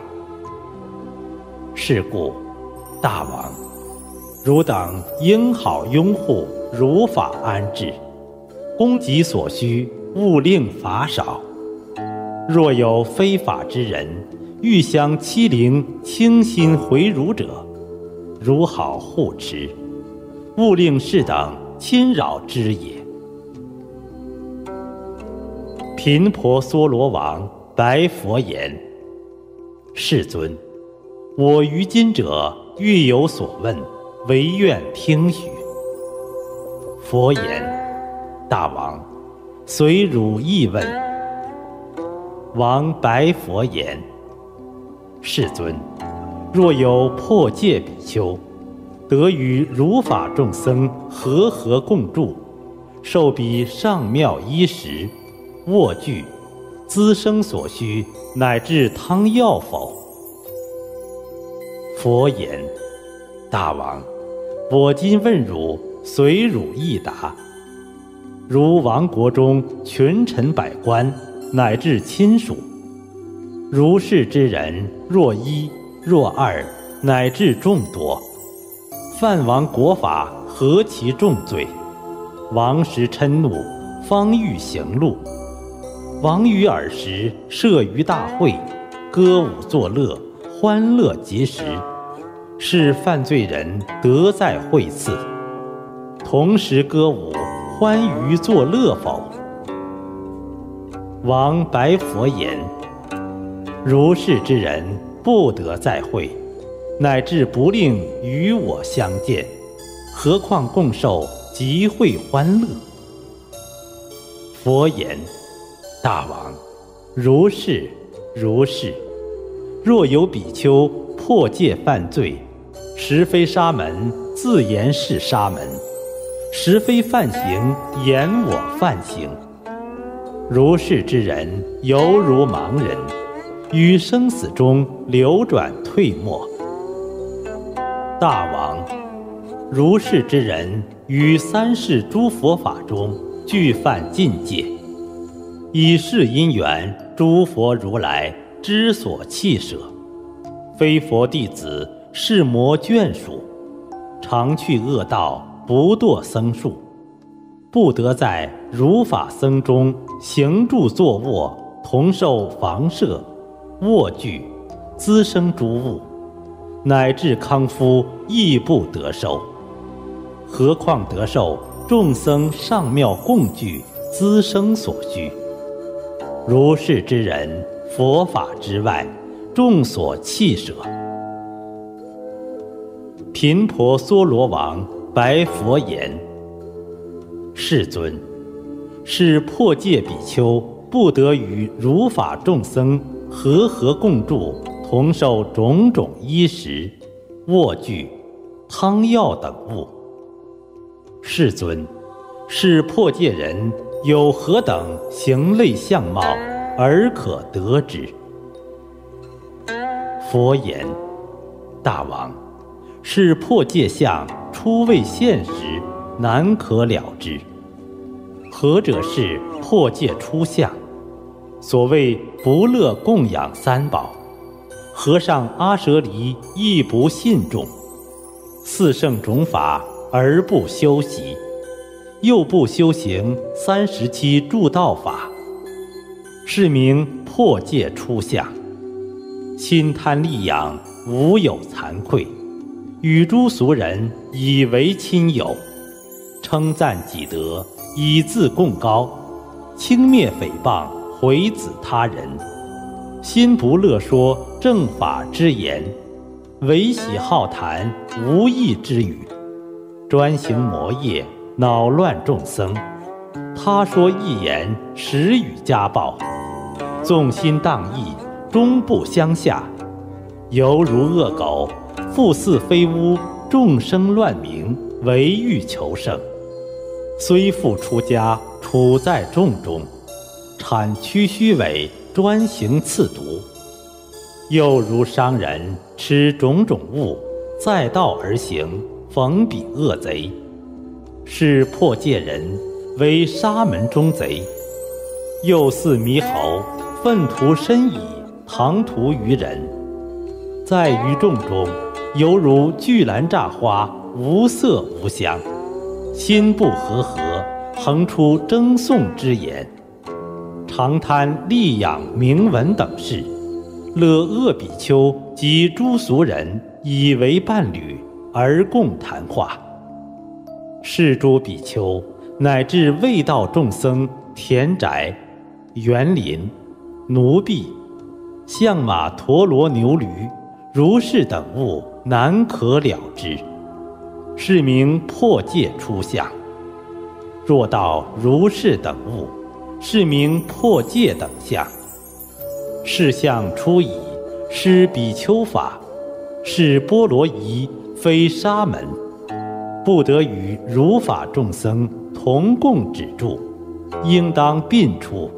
是故，大王，汝等应好拥护如法安置，供给所需， 勿令法少。若有非法之人，欲相欺凌倾心回辱者，如好护持，勿令士等侵扰之也。频婆娑罗王白佛言：世尊，我于今者欲有所问，唯愿听许。佛言：大王，随汝意问。王白佛言：世尊，若有破戒比丘，得与如法众僧和共住，受彼上妙衣食、卧具、资生所需，乃至汤药否？佛言：大王，我今问汝，随汝意答。如王国中群臣百官，乃至亲属，如是之人，若一若二，乃至众多，犯王国法，何其重罪！王时嗔怒，方欲行路。王于尔时，设于大会，歌舞作乐，欢乐结时，是犯罪人得在会次，同时歌舞，欢娱作乐否？王白佛言：如是之人，不得在会，乃至不令与我相见，何况共受集会欢乐？佛言：大王，如是如是。若有比丘破戒犯罪，实非沙门自言是沙门，实非犯行言我犯行，如是之人，犹如盲人，于生死中流转退没。大王，如是之人，于三世诸佛法中俱犯禁戒，以是因缘，诸佛如来之所弃舍，非佛弟子，是魔眷属，常去恶道，不堕僧数，不得在如法僧中行住坐卧，同受房舍、卧具、资生诸物，乃至康夫亦不得受。何况得受众僧上妙供具、资生所需？如是之人，佛法之外，众所弃舍。频婆娑罗王白佛言：世尊，是破戒比丘不得与如法众僧和共住，同受种种衣食、卧具、汤药等物。世尊，是破戒人有何等形类相貌，而可得之？佛言：大王，是破戒相初未现时，难可了之。何者是破戒初相？所谓不乐供养三宝，和尚阿舍离亦不信众，四圣种法而不修习，又不修行37助道法，是名破戒初相。心贪利养，无有惭愧，与诸俗人以为亲友，称赞己德，以自贡高，轻蔑诽谤，毁子他人，心不乐说正法之言，唯喜好谈无益之语，专行魔业，恼乱众僧。他说一言，实与家暴，纵心荡逸，终不相下，犹如恶狗，复似飞屋，众生乱鸣，唯欲求胜。虽复出家，处在众中，产躯虚伪，专行刺毒。又如商人吃种种物，在道而行，逢彼恶贼，是破戒人，为沙门中贼。又似猕猴，粪土深矣，唐突于人，在于众中，犹如巨兰乍花，无色无香，心不和合，横出争讼之言， 唐贪利养名闻等事，乐恶比丘及诸俗人以为伴侣而共谈话。是诸比丘乃至卫道众生田宅、园林、奴婢、象马、陀罗、牛驴、如是等物难可了之，是名破戒出相。若到如是等物，是名破戒等相。是相出矣，施比丘法，是波罗夷，非沙门，不得与如法众生同共止住，应当并出。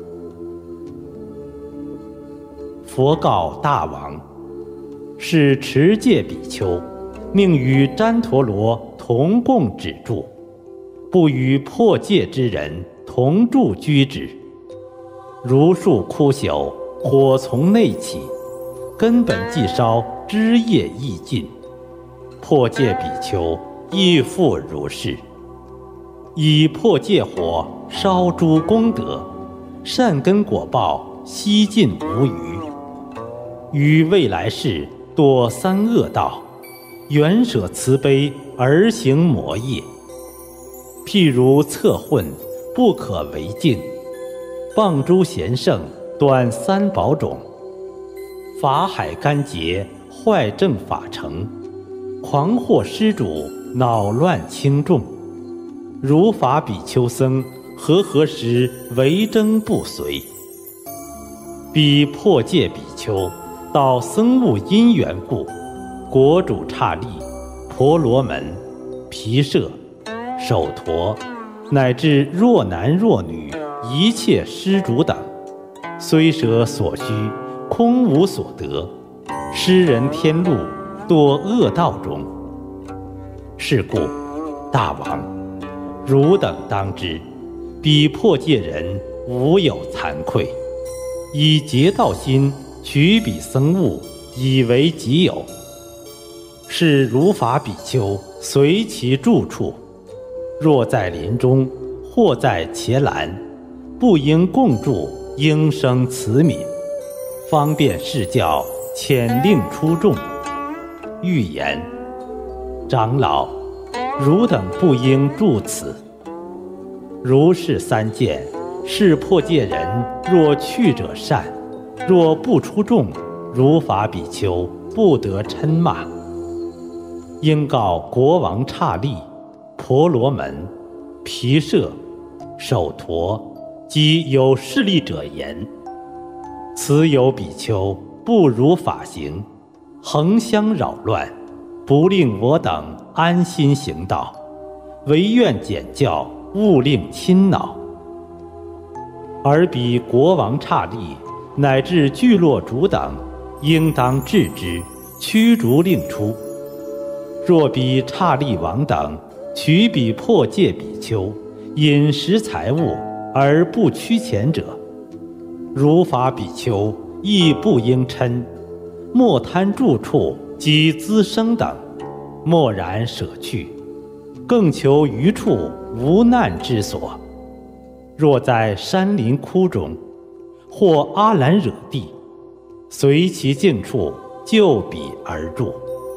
佛告大王：是持戒比丘，命与旃陀罗同共止住，不与破戒之人同住居止。如树枯朽，火从内起，根本既烧，枝叶亦尽。破戒比丘亦复如是。以破戒火烧诸功德，善根果报悉尽无余。于未来世堕三恶道，缘舍慈悲而行魔业。譬如测混，不可为净；谤诸贤圣，断三宝种。法海干结，坏正法成；狂惑施主，恼乱轻重。如法比丘僧，何时为争不随？彼破戒比丘，到僧物因缘故，国主刹利、婆罗门、毗舍、首陀，乃至若男若女一切施主等，虽舍所需，空无所得，失人天路，堕恶道中。是故大王，汝等当知，彼破戒人无有惭愧，以结道心取彼僧物，以为己有。是如法比丘随其住处，若在林中，或在伽蓝，不应共住，应生慈悯，方便示教，遣令出众。欲言：长老，汝等不应住此。如是三见，是破戒人若去者善，若不出众，如法比丘不得嗔骂。应告国王刹利、婆罗门、毗舍、首陀及有势力者言：此有比丘不如法行，横相扰乱，不令我等安心行道，唯愿简教，勿令侵恼。而彼国王刹利乃至聚落主等，应当制之，驱逐令出。若彼刹利王等取彼破戒比丘，饮食财物而不趋前者，如法比丘亦不应嗔，莫贪住处及资生等，默然舍去，更求余处无难之所。若在山林窟中，或阿兰惹地，随其境处，就彼而住。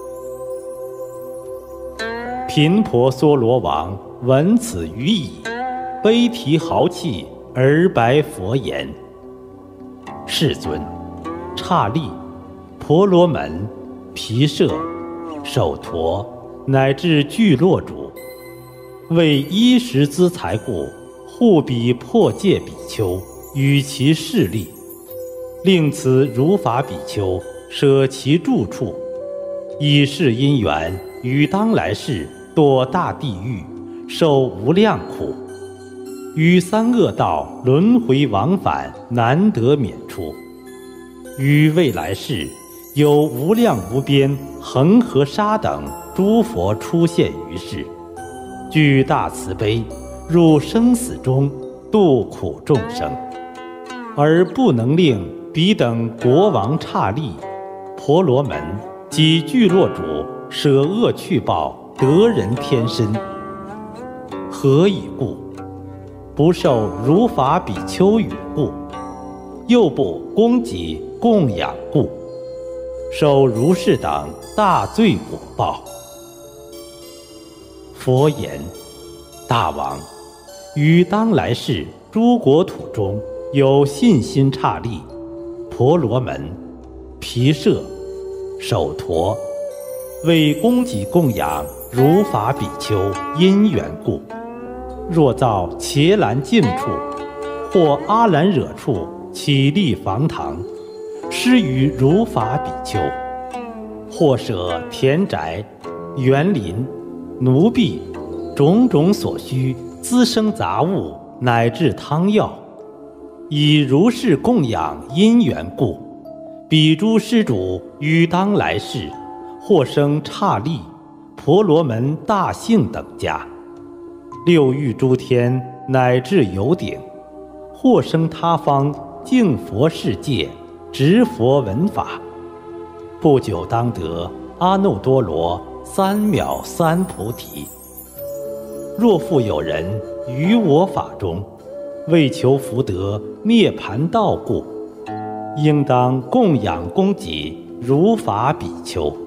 频婆娑罗王闻此语已，悲啼豪气而白佛言：世尊，刹利、婆罗门、毗舍、首陀乃至聚落主，为衣食资财故，护彼破戒比丘，与其势力，令此如法比丘舍其住处，以是因缘，于当来世堕大地狱，受无量苦，于三恶道轮回往返，难得免出。于未来世，有无量无边恒河沙等诸佛出现于世，具大慈悲，入生死中，度苦众生，而不能令彼等国王刹利、婆罗门及聚落主舍恶去报，得人天身。何以故？不受如法比丘语故， 又不供给供养故，受如是等大罪果报。佛言：大王，于当来世诸国土中有信心刹利、婆罗门、毗舍、首陀，为供给供养如法比丘因缘故，若造伽蓝净处或阿兰惹处起立房堂，施于如法比丘，或舍田宅、园林、奴婢种种所需滋生杂物，乃至汤药，以如是供养因缘故，彼诸施主于当来世或生刹利、婆罗门大幸等家，六欲诸天乃至有顶，或生他方净佛世界，执佛闻法，不久当得阿耨多罗三藐三菩提。若复有人于我法中，为求福德涅盘道故，应当供养供给如法比丘。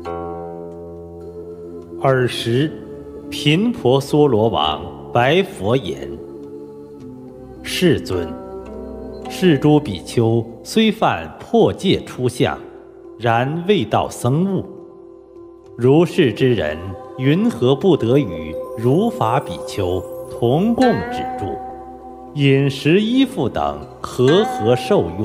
尔时，频婆娑罗王白佛言：世尊，是诸比丘虽犯破戒出相，然未到僧物。如是之人，云何不得与如法比丘同共止住？饮食衣服等和合受用？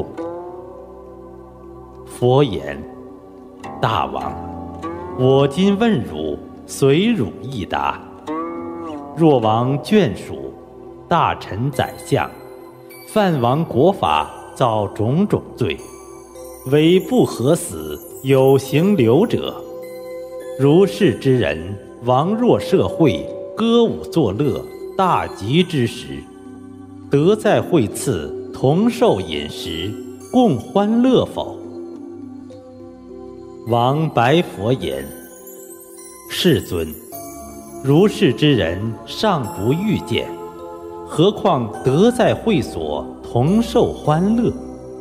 佛言：大王，我今问汝，随汝意答。若王眷属、大臣宰相，犯王国法，造种种罪，为不合死，有行流者，如是之人，王若社会，歌舞作乐，大吉之时，得在会次同受饮食，共欢乐否？王白佛言：世尊，如是之人尚不遇见，何况得在会所同受欢乐？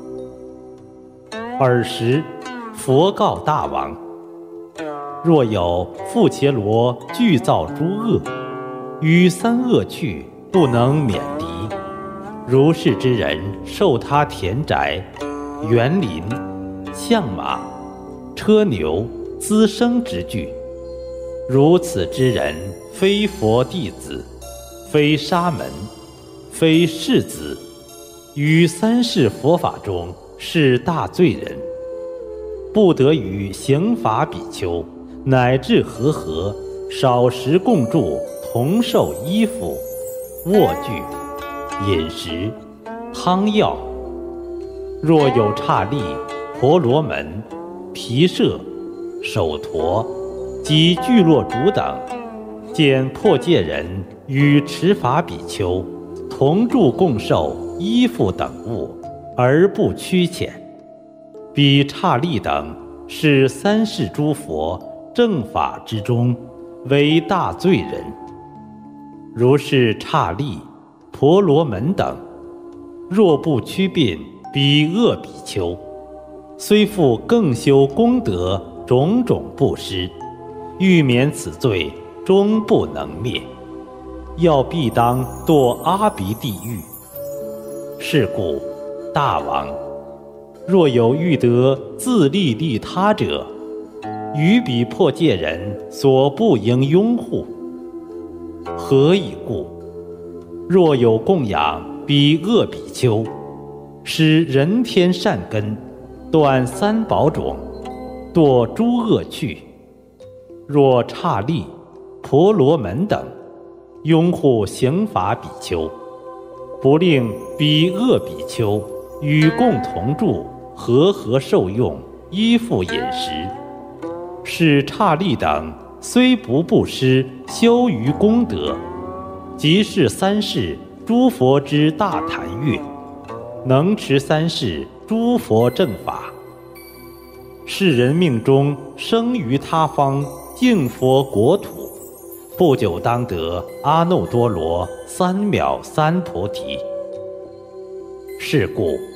尔时，佛告大王：若有富伽罗具造诸恶，于三恶趣不能免离，如是之人受他田宅、园林、象马、车牛、资生之具。如此之人，非佛弟子，非沙门，非世子，于三世佛法中是大罪人，不得与行法比丘乃至和合少食共住，同受衣服、卧具、饮食、汤药。若有刹利、婆罗门、毗舍、首陀及聚落主等，见破戒人与持法比丘同住共受衣服等物，而不屈遣，彼刹利等是三世诸佛正法之中为大罪人。如是刹利、婆罗门等，若不趋并彼恶比丘，虽复更修功德种种布施，欲免此罪，终不能灭，要必当堕阿鼻地狱。是故，大王，若有欲得自利利他者，于彼破戒人所不应拥护。何以故？若有供养彼恶比丘，使人天善根，断三宝种，堕诸恶趣。若刹利、婆罗门等拥护行法比丘，不令彼恶比丘与共同住，和合受用，衣服饮食，使刹利等虽不布施，修于功德，即是三世诸佛之大坛乐，能持三世诸佛正法。世人命中生于他方净佛国土，不久当得阿耨多罗三藐三菩提。是故，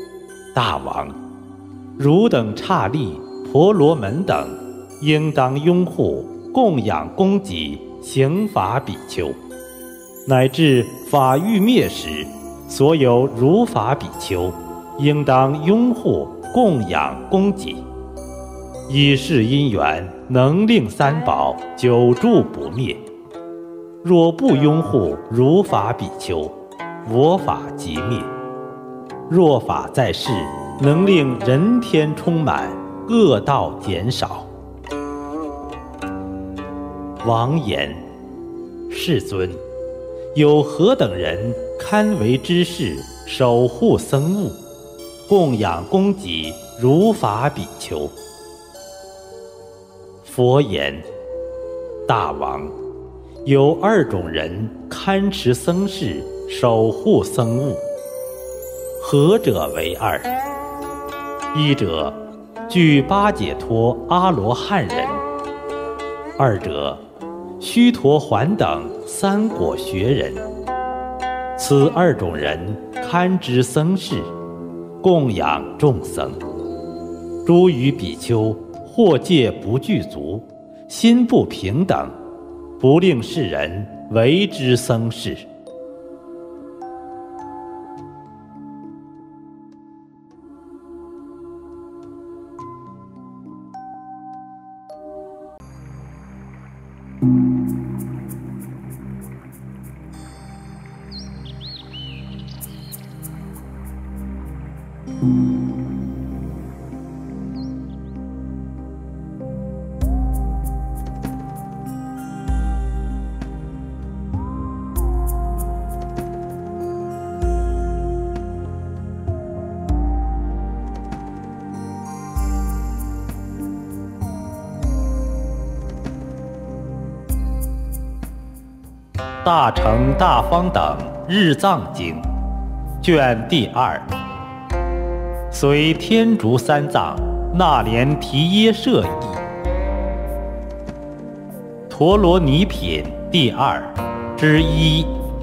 大王，汝等刹利、婆罗门等，应当拥护、供养、供给行法比丘，乃至法欲灭时，所有如法比丘，应当拥护、供养、供给。以是因缘，能令三宝久住不灭。若不拥护如法比丘，我法即灭。若法在世，能令人天充满，恶道减少。王言：世尊，有何等人堪为知事，守护僧物，供养供给如法比丘？佛言：大王，有2种人看持僧事，守护僧物。何者为2？一者，具八解脱阿罗汉人；二者，须陀洹等3果学人。此2种人堪知僧事，供养众僧。诸于比丘，或戒不具足，心不平等，不令世人为之僧事。大乘大方等日藏经卷第2，随天竺三藏那连提耶舍译，陀罗尼品第2之1。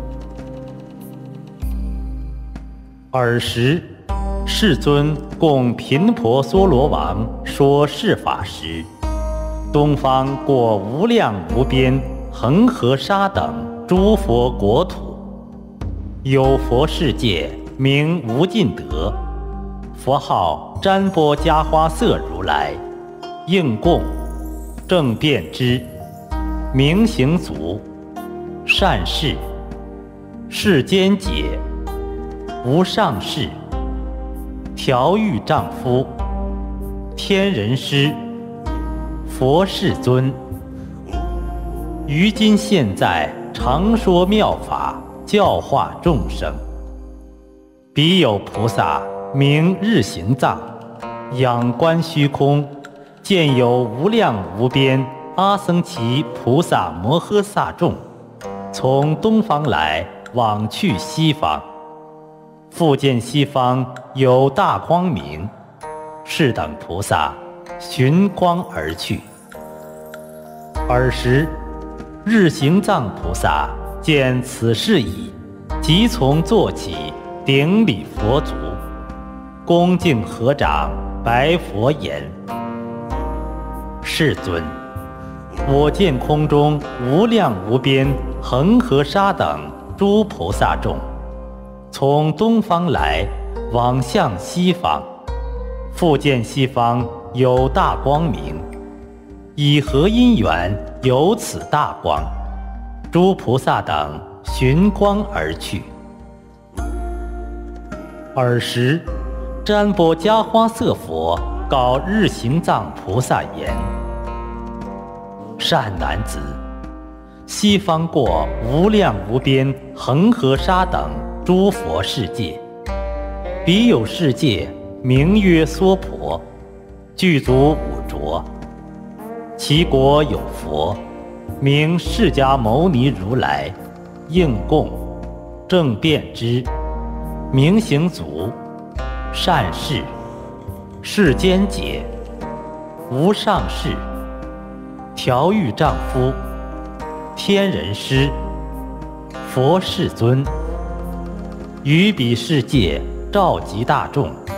尔时，世尊供频婆娑罗王说是法时，东方过无量无边恒河沙等诸佛国土，有佛世界名无尽德，佛号瞻波迦花色如来，应供正遍知，明行足，善事，世间解，无上士，调御丈夫，天人师，佛世尊。于今现在常说妙法，教化众生。彼有菩萨名日行藏，仰观虚空，见有无量无边阿僧祇菩萨摩诃萨众，从东方来，往去西方。复见西方有大光明，是等菩萨循光而去。尔时，日行藏菩萨见此事已，即从坐起，顶礼佛足，恭敬合掌，白佛言：世尊，我见空中无量无边恒河沙等诸菩萨众，从东方来，往向西方。复见西方有大光明，以何因缘有此大光？诸菩萨等循光而去。尔时，瞻波迦花色佛告日行藏菩萨言：善男子，西方过无量无边恒河沙等诸佛世界，彼有世界名曰娑婆，具足五浊。其国有佛，名释迦牟尼如来，应供正遍知，明行足，善事，世间解，无上士，调御丈夫，天人师，佛世尊。于彼世界召集大众，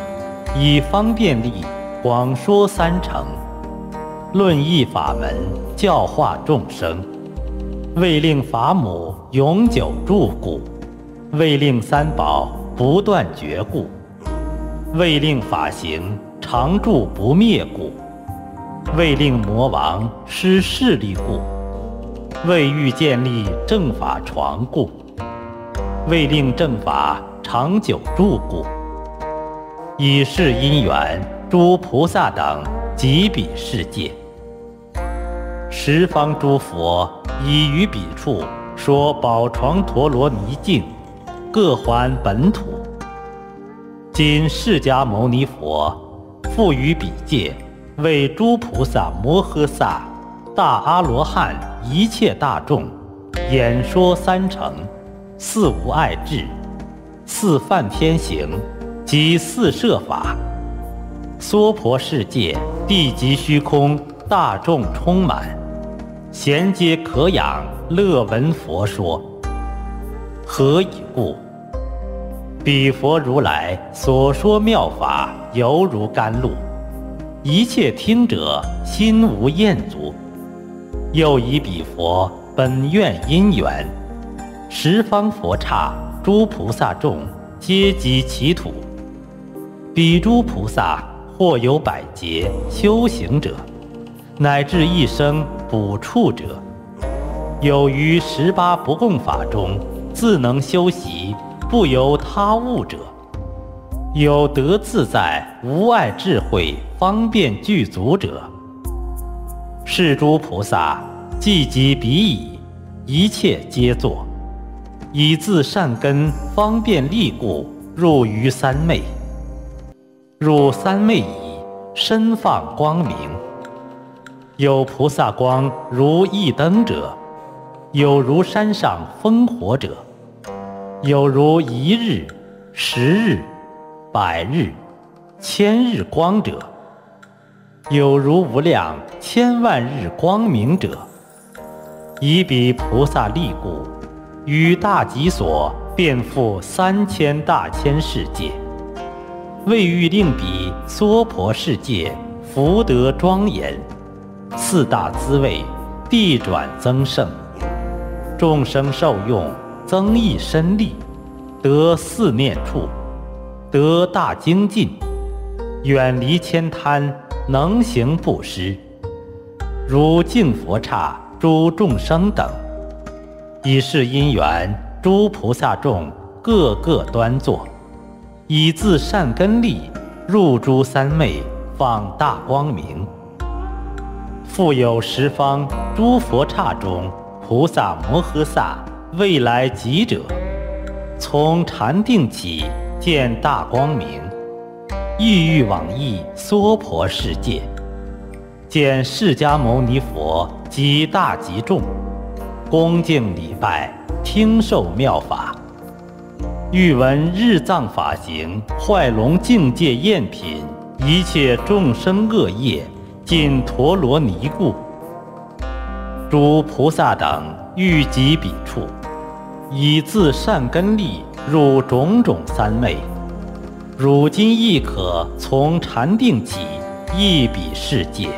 以方便力广说三乘，论义法门，教化众生，为令法母永久住故，为令三宝不断绝故，为令法行常住不灭故，为令魔王失势力故，为欲建立正法床故，为令正法长久住故。以是因缘，诸菩萨等及彼世界，十方诸佛已于彼处说宝床陀罗尼境，各还本土。今释迦牟尼佛复于彼界，为诸菩萨摩诃萨、大阿罗汉一切大众演说三乘、四无碍智、四梵天行及四摄法，娑婆世界地极虚空大众充满，咸皆可养乐闻佛说。何以故？彼佛如来所说妙法犹如甘露，一切听者心无厌足。又以彼佛本愿因缘，十方佛刹诸菩萨众皆集其土。彼诸菩萨或有百劫修行者，乃至一生补处者，有于18不共法中自能修习，不由他物者，有得自在无碍智慧方便具足者，是诸菩萨既及彼矣，一切皆作，以自善根方便力故，入于三昧。入三昧已，身放光明。有菩萨光如一灯者，有如山上烽火者，有如1日、10日、100日、1000日光者，有如无量千万日光明者。以彼菩萨力故，于大己所遍覆3000大千世界，为欲令彼娑婆世界福德庄严，四大滋味地转增盛，众生受用增益身力，得四念处，得大精进，远离悭贪，能行布施，如净佛刹诸众生等。以是因缘，诸菩萨众个个端坐，以自善根力入诸三昧，放大光明。复有十方诸佛刹中菩萨摩诃萨未来极者，从禅定起见大光明，意欲往诣娑婆世界，见释迦牟尼佛及大集众，恭敬礼拜，听受妙法。欲闻日藏法行，坏龙境界厌品，一切众生恶业尽陀罗尼故。诸菩萨等欲及彼处，以自善根力入种种三昧，汝今亦可从禅定起诣彼世界。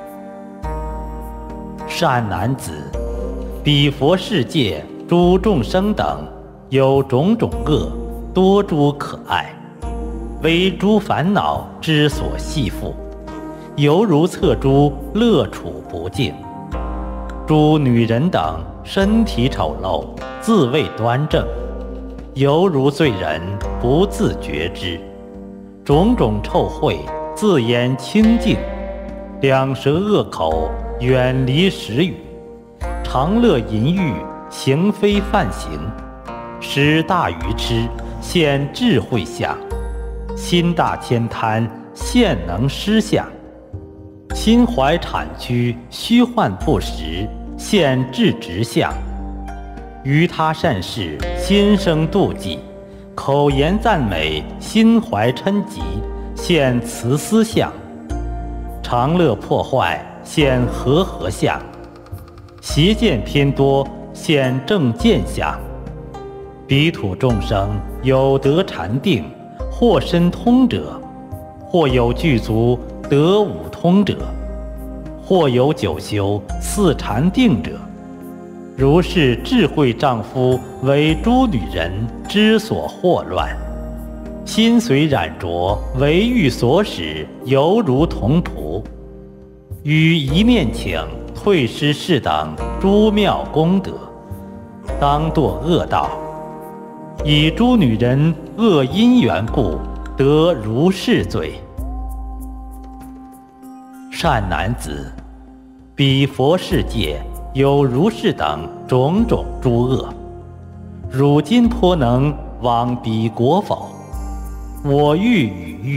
善男子，彼佛世界诸众生等有种种恶，多诸可爱，为诸烦恼之所系缚，犹如侧诸乐处不净。诸女人等身体丑陋，自谓端正，犹如罪人不自觉知。种种臭秽，自言清净，两舌恶口，远离食语，常乐淫欲，行非犯行，使大愚痴，现智慧相；心大悭贪，现能施相；心怀谄曲，虚幻不实，现智直相；于他善事，心生妒忌；口言赞美，心怀嗔疾，现慈思相；常乐破坏，现和合相；邪见偏多，现正见相。彼土众生有得禅定，或身通者， 或有具足得五通者，或有九修四禅定者。如是智慧丈夫为诸女人之所惑乱，心随染着，为欲所使，犹如童仆。于一念请退失是等诸妙功德，当堕恶道。以诸女人恶因缘故，得如是罪。善男子，彼佛世界有如是等种种诸恶，汝今颇能往彼国否？我欲与欲。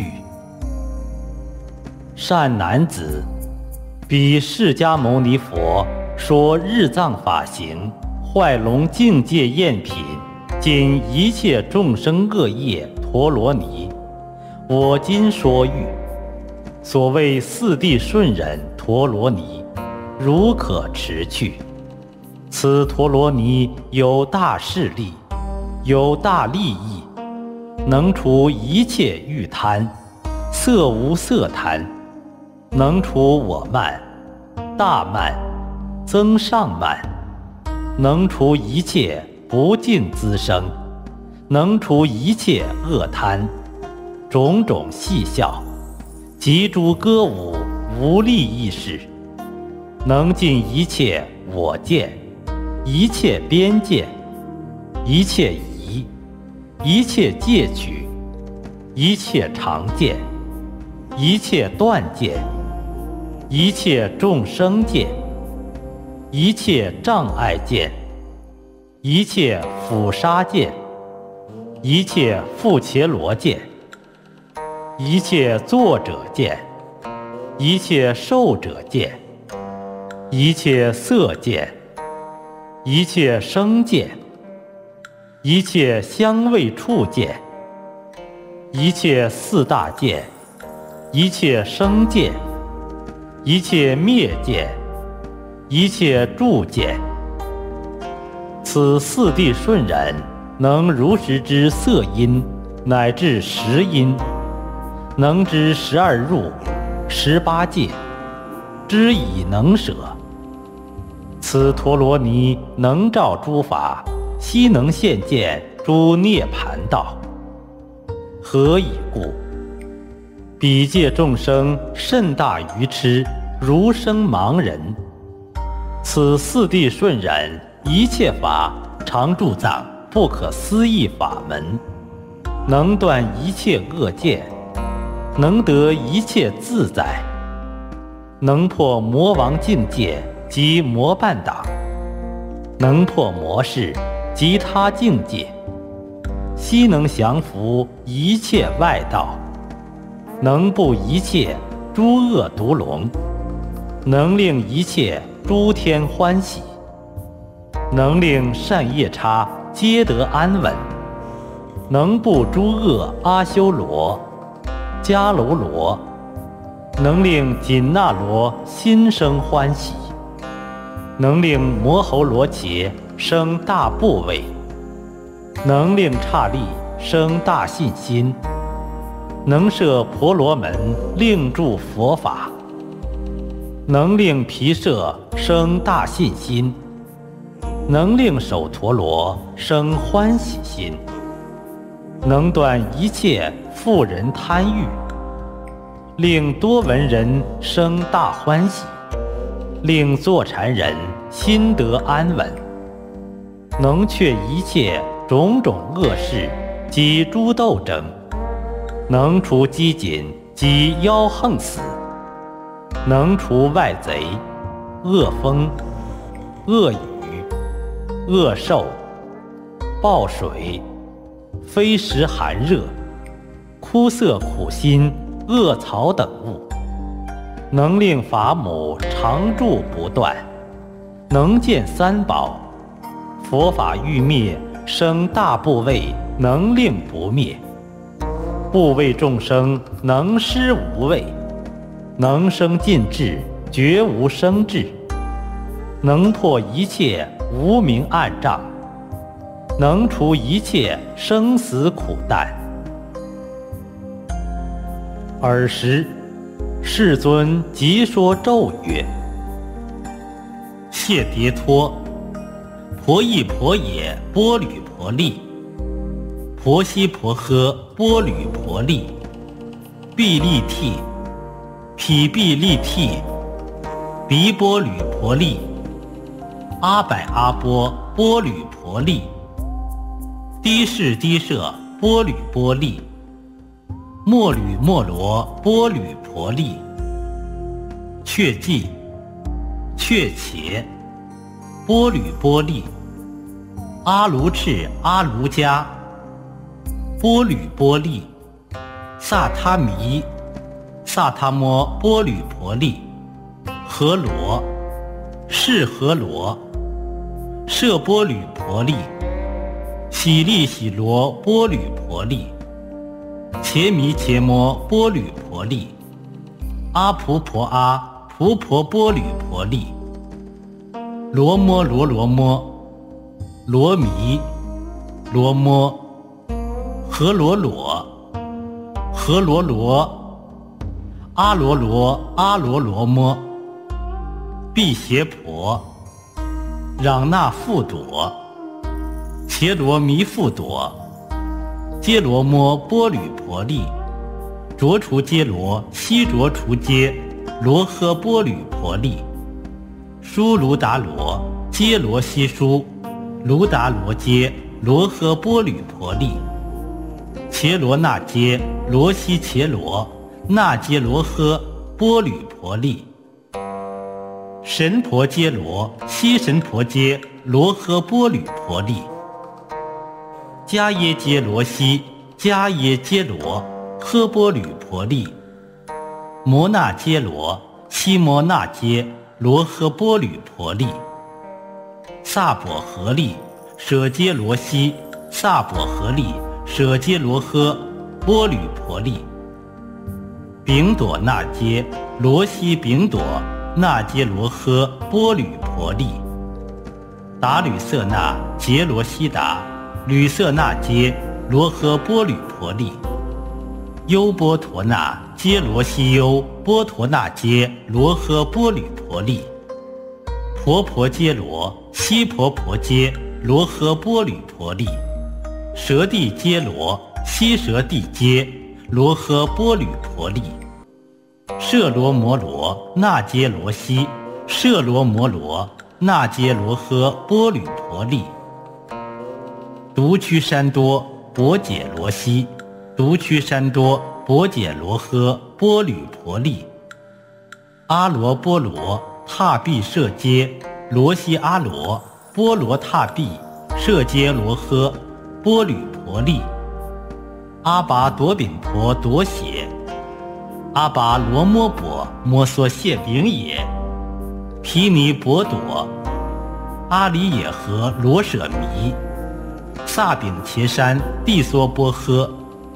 善男子，彼释迦牟尼佛说日藏法行，坏龙境界厌品，尽一切众生恶业陀罗尼。我今说欲，所谓四谛顺忍陀罗尼，如可持去。此陀罗尼有大势力，有大利益，能除一切欲贪，色无色贪，能除我慢、大慢、增上慢，能除一切不净滋生，能除一切恶贪，种种戏笑，及诸歌舞无利益事，能尽一切我见，一切边见，一切疑，一切戒取，一切常见，一切断见，一切众生见，一切障碍见，一切腐杀见，一切复伽罗见，一切作者见，一切受者见，一切色见，一切声见，一切香味触见，一切四大见，一切生见，一切灭见，一切住见。此四谛顺忍，能如实知色因，乃至识因，能知12入、18界，知以能舍。此陀罗尼能照诸法，悉能现见诸涅盘道。何以故？彼界众生甚大愚痴，如生盲人。此四谛顺忍，一切法常住藏不可思议法门，能断一切恶见，能得一切自在，能破魔王境界及魔伴党，能破魔事及他境界，悉能降伏一切外道，能布一切诸恶毒龙，能令一切诸天欢喜，能令善业叉皆得安稳，能布诸恶阿修罗、迦楼罗，能令紧那罗心生欢喜，能令摩喉罗伽生大怖畏，能令刹利生大信心，能摄婆罗门令住佛法，能令毗舍生大信心，能令首陀罗生欢喜心，能断一切妇人贪欲，令多闻人生大欢喜，令坐禅人心得安稳，能却一切种种恶事及诸斗争，能除饥馑及妖横死，能除外贼、恶风、恶雨、恶兽、暴水、非时寒热、枯涩苦心、恶草等物，能令法母常住不断，能见三宝，佛法欲灭，生大怖畏，能令不灭。怖畏众生能施无畏，能生尽智，绝无生智，能破一切无明暗障，能除一切生死苦担。 尔时，世尊即说咒曰： 谢迭托，婆亦婆也，波吕婆利，婆悉婆诃，波吕婆利，毕利替，毗毕利替，鼻波吕婆利，阿百阿波，波吕婆利，低士低舍，波吕波利，莫吕莫罗，波吕婆利，却记，却且，波吕波利，阿卢赤，阿卢迦，波吕波利，萨他弥，萨他摩，波吕婆利，何罗，是何罗，摄波吕婆利，喜利喜罗，波吕婆利，伽弥伽摩，波吕婆利，阿蒲婆阿，蒲婆波吕婆利，罗摩罗罗摩，罗弥，罗摩，何罗罗，何罗罗，阿罗罗，阿罗罗摩，毗邪婆，攘那覆朵，伽罗弥覆朵，揭罗摩，波吕婆利，着除揭罗，悉着除揭，罗诃波吕婆利，疏卢达罗，揭罗悉疏，卢达罗揭，罗诃波吕婆利，伽罗那揭，罗悉伽罗，那揭罗诃波吕婆利，神婆揭罗，悉神婆揭，罗诃波吕婆利，迦耶揭罗悉，迦耶揭罗，诃波吕婆利，摩那揭罗，悉摩那揭，罗诃波吕婆利，萨婆诃利，舍揭罗悉，萨婆诃利，舍揭罗诃波吕婆利，丙朵那揭，罗悉丙朵，那揭罗诃波吕婆利，达吕瑟那揭罗悉达，吕瑟那揭，罗诃波吕婆利，优波陀那揭罗悉优，波陀那揭，罗诃波吕婆利，婆婆揭罗，悉婆婆揭，罗诃波吕婆利，舍地揭罗，悉舍地揭，罗诃波吕婆利，舍罗摩罗，那揭罗悉，舍罗摩罗，那揭罗诃波吕婆利，独居山多，薄解罗悉，独居山多，薄解罗诃波吕婆利，阿罗波罗，踏毕舍揭，罗悉阿罗，波罗踏毕，舍揭罗诃波吕婆利，阿拔朵丙婆朵血，阿拔罗摩钵摩梭谢丙也，毗尼婆朵，阿里也和罗舍弥，萨丙伽山地梭波诃。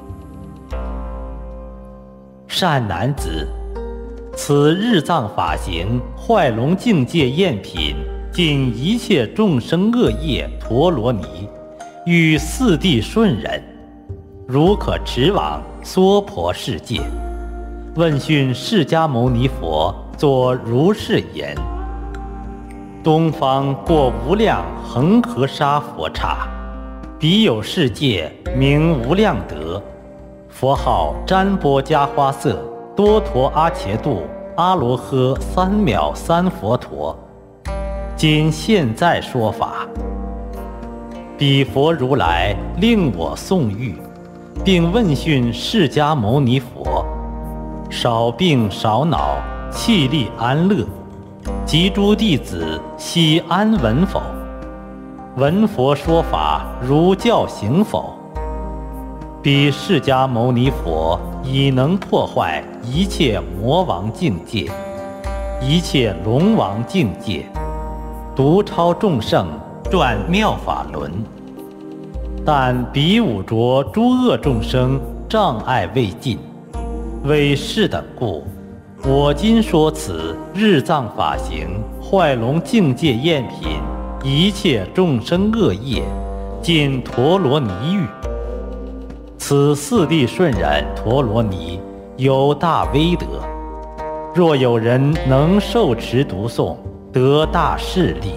善男子，此日藏法行，坏龙境界验品，尽一切众生恶业陀罗尼，与四谛顺忍，如可持往娑婆世界。问讯释迦牟尼佛作如是言：东方过无量恒河沙佛刹，彼有世界名无量德，佛号占波迦花色多陀阿伽度阿罗诃三藐三佛陀。今现在说法，彼佛如来令我诵喻，并问讯释迦牟尼佛：少病少恼，气力安乐，及诸弟子悉安闻否？闻佛说法如教行否？彼释迦牟尼佛已能破坏一切魔王境界，一切龙王境界，独超众圣，转妙法轮。但彼五浊诸恶众生障碍未尽，为是等故，我今说此日藏法行，坏龙境界验品，一切众生恶业，尽陀罗尼欲。此四谛顺忍陀罗尼， 有大威德。若有人能受持读诵，得大势力。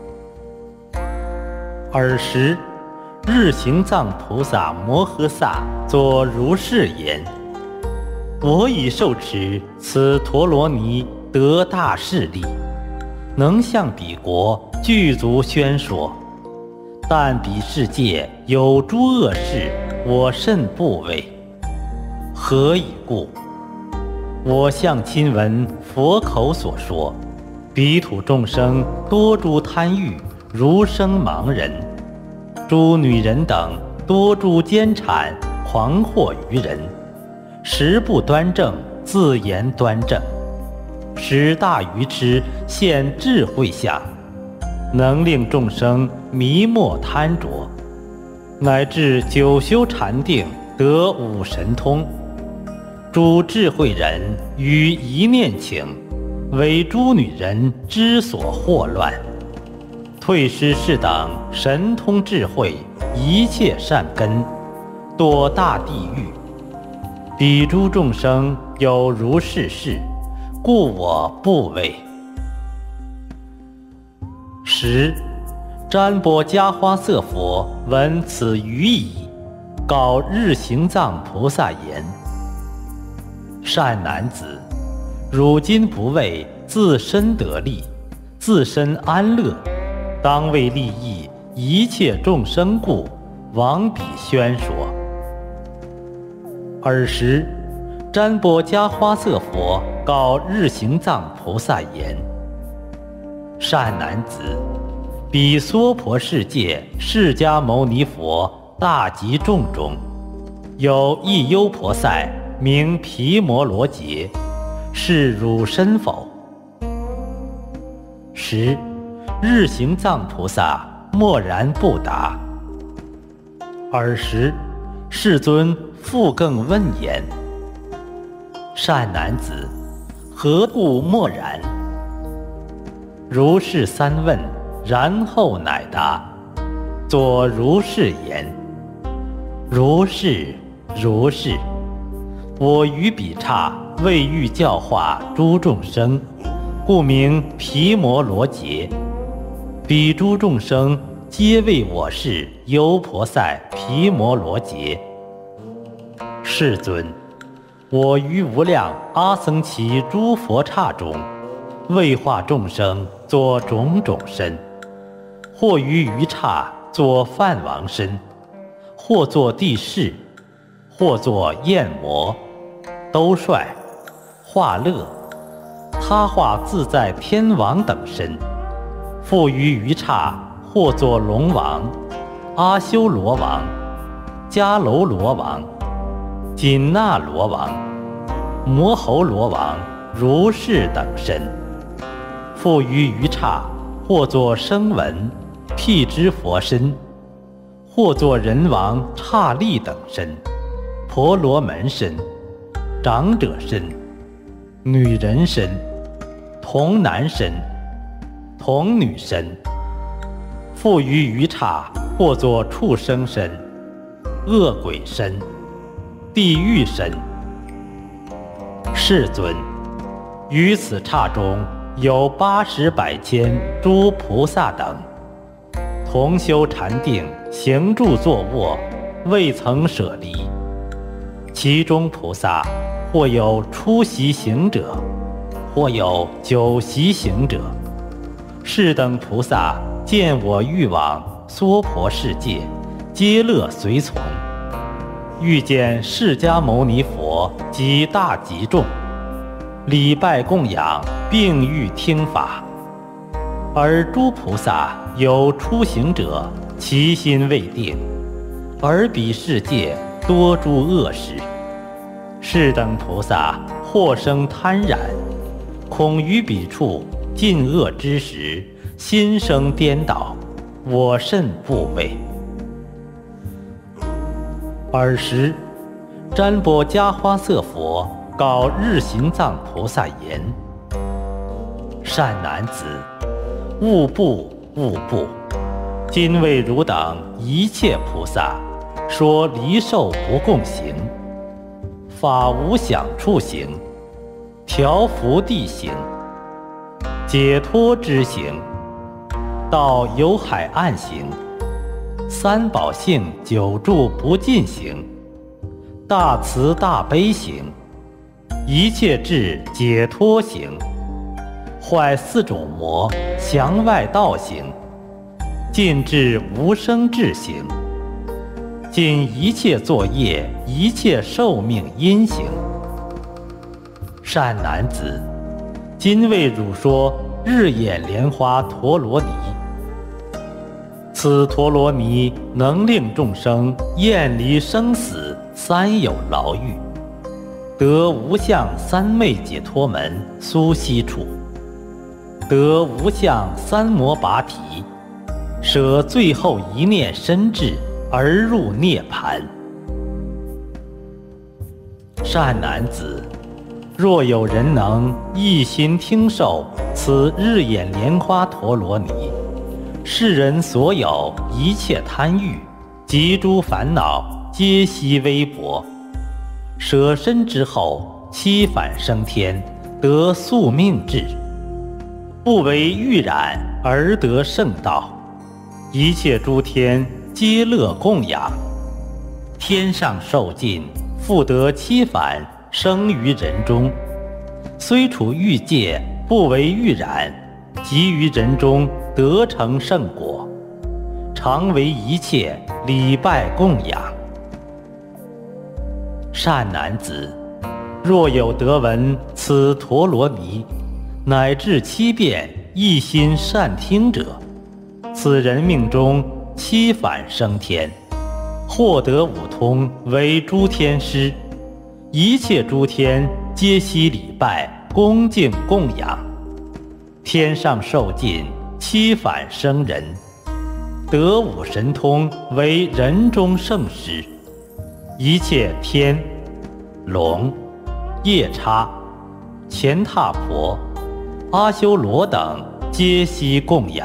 尔时，日行藏菩萨摩诃萨作如是言：我已受持此陀罗尼得大势力，能向彼国具足宣说。但彼世界有诸恶事，我甚怖畏。何以故？我向亲闻佛口所说，彼土众生多诸贪欲，如生盲人；诸女人等多诸奸产，狂惑于人；食不端正，自言端正；使大愚痴现智慧相，能令众生迷没贪着，乃至久修禅定，得五神通。诸智慧人于一念请，为诸女人之所惑乱，退失是等神通智慧，一切善根，堕大地狱。彼诸众生有如是事，故我不畏。10. 占钵伽花色佛闻此语已，告日行藏菩萨言：善男子，汝今不为自身得利，自身安乐，当为利益一切众生故，往彼宣说。尔时，占钵伽花色佛告日行藏菩萨言：善男子，彼娑婆世界释迦牟尼佛大集众中，有一优婆塞名毗摩罗伽，是汝身否？10. 日行藏菩萨默然不答。尔时，世尊复更问言：善男子，何故默然？如是三问，然后乃答，作如是言：如是如是，我于彼刹为欲教化诸众生，故名毗摩罗伽。彼诸众生皆为我是优婆塞毗摩罗伽。世尊，我于无量阿僧祇诸佛刹中，为化众生作种种身，或于余刹作梵王身，或作地势，或作焰魔、兜率、化乐、他化自在天王等身，复于余刹或作龙王、阿修罗王、迦楼罗王、紧那罗王、摩侯罗王如是等身，复于余刹或作声闻、辟支佛身，或作人王刹利等身，婆罗门身、长者身、女人身、童男身、童女身，复于余刹或作畜生身、恶鬼身、地狱身。世尊，于此刹中有80百千诸菩萨等，同修禅定，行住坐卧，未曾舍离。其中菩萨或有初习行者，或有久习行者。是等菩萨见我欲往娑婆世界，皆乐随从。遇见释迦牟尼佛及大集众，礼拜供养，并欲听法。而诸菩萨有出行者，其心未定，而彼世界多诸恶事。是等菩萨或生贪染，恐于彼处尽恶之时，心生颠倒，我甚怖畏。尔时，占钵伽花色佛告日行藏菩萨言：善男子，勿怖勿怖，今为汝等一切菩萨说离受不共行。 法无想处行，调伏地形，解脱之行，到有海岸行，三宝性久住不尽行，大慈大悲行，一切智解脱行，坏四种魔降外道行，尽至无生智行，尽一切作业一切寿命因行。善男子，今为汝说日眼莲花陀罗尼。此陀罗尼能令众生厌离生死三有牢狱，得无相三昧解脱门苏悉处，得无相三摩拔提，舍最后一念身智而入涅盘。善男子，若有人能一心听受此日眼莲花陀罗尼，世人所有一切贪欲及诸烦恼皆悉微薄，舍身之后七返升天，得宿命智，不为欲染而得圣道，一切诸天皆乐供养，天上受尽，复得七返生于人中，虽处欲界，不为欲染，即于人中得成圣果，常为一切礼拜供养。善男子，若有得闻此陀罗尼，乃至七遍一心善听者，此人命中七返升天，获得五通，为诸天师，一切诸天皆悉礼拜恭敬供养，天上受尽，七返生人，得五神通，为人中圣师，一切天、龙、夜叉、乾闼婆、阿修罗等皆悉供养。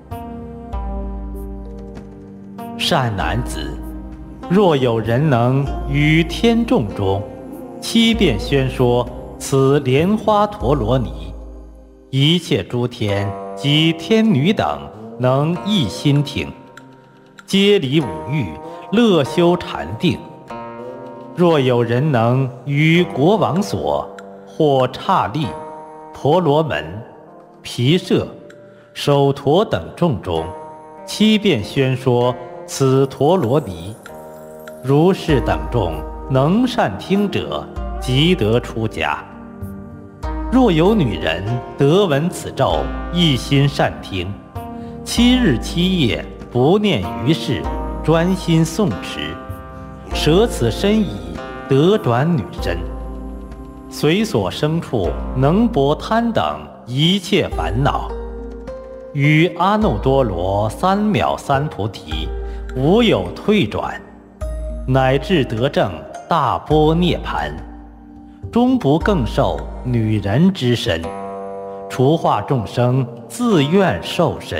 善男子，若有人能于天众中七遍宣说此莲花陀罗尼，一切诸天及天女等能一心听，皆离五欲，乐修禅定。若有人能于国王所或刹利、婆罗门、毗舍、首陀等众中七遍宣说此陀罗尼，如是等众能善听者，即得出家。若有女人得闻此咒，一心善听，七日七夜不念于事，专心诵持，舍此身已，得转女身，随所生处能薄贪等一切烦恼，于阿耨多罗三藐三菩提无有退转，乃至得证大般涅盘，终不更受女人之身，除化众生自愿受身。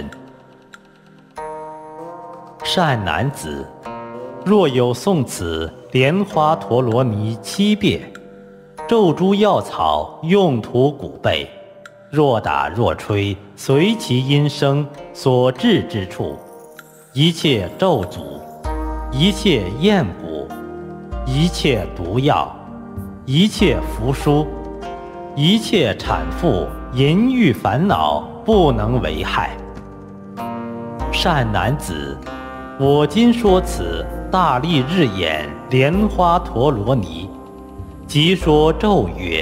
善男子，若有诵此莲花陀罗尼七遍，咒诸药草用途古贝，若打若吹，随其音声所至之处，一切咒诅，一切厌蛊，一切毒药，一切符书，一切产妇淫欲烦恼不能为害。善男子，我今说此大利日眼莲花陀罗尼，即说咒曰：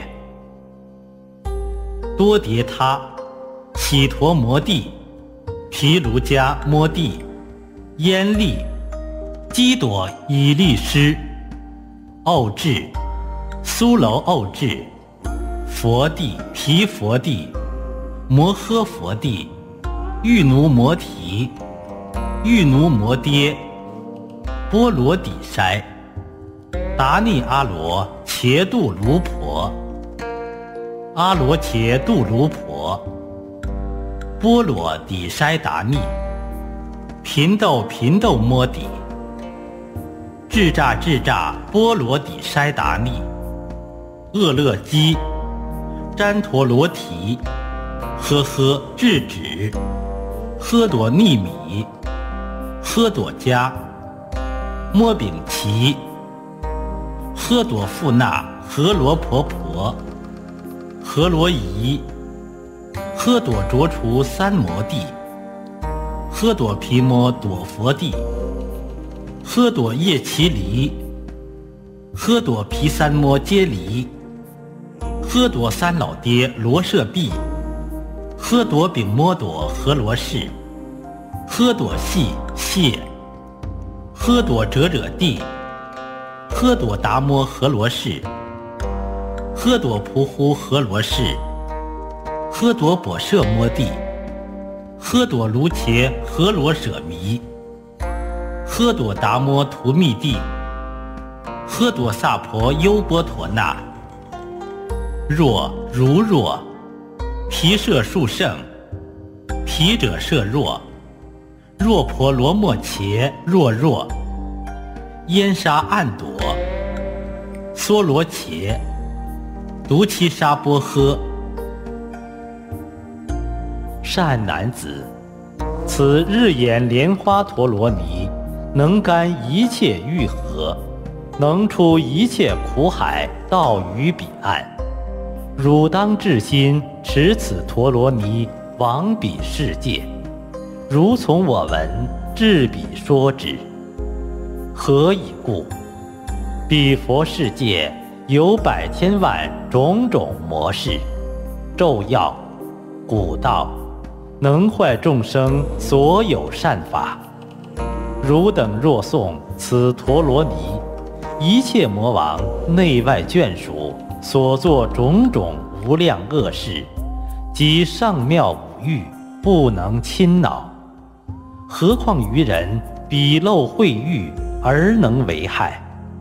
多迭他、悉陀摩地、毗卢迦摩地、烟利、基朵以利师、奥智、苏楼奥智、佛地、毗佛地、摩诃佛地、玉奴摩提、玉奴摩爹、波罗底筛、达尼阿罗伽度卢婆、阿罗伽度卢婆、波罗底筛达尼、频豆摩底、智吒波罗底筛达尼、 厄勒基，旃陀罗提，呵呵智止，呵朵匿米，呵朵迦，摩丙奇，呵朵富那，荷罗婆婆，荷罗夷，呵朵卓除三摩地，呵朵毗摩朵佛地，呵朵叶齐离，呵朵毗三摩揭离，呵朵三老爹罗舍毕，呵朵丙摩朵何罗氏，呵朵系谢，呵朵者者地，呵朵达摩何罗氏，呵朵仆呼何罗氏，呵朵波舍摩地，呵朵卢伽何罗舍弥，呵朵达摩图密地，呵朵萨婆优波陀那，若如若，毗舍数胜，毗者舍若，若婆罗摩伽若，燕沙暗朵，梭罗伽，独七沙波诃。 善男子，此日眼莲花陀罗尼，能干一切欲河，能出一切苦海，到于彼岸。汝当至心持此陀罗尼，往彼世界。如从我闻，至彼说之。何以故？彼佛世界有百千万种种魔事、咒药、古道，能坏众生所有善法。汝等若诵此陀罗尼，一切魔王内外眷属所作种种无量恶事，及上妙五欲，不能侵恼。何况于人彼漏秽欲而能为害。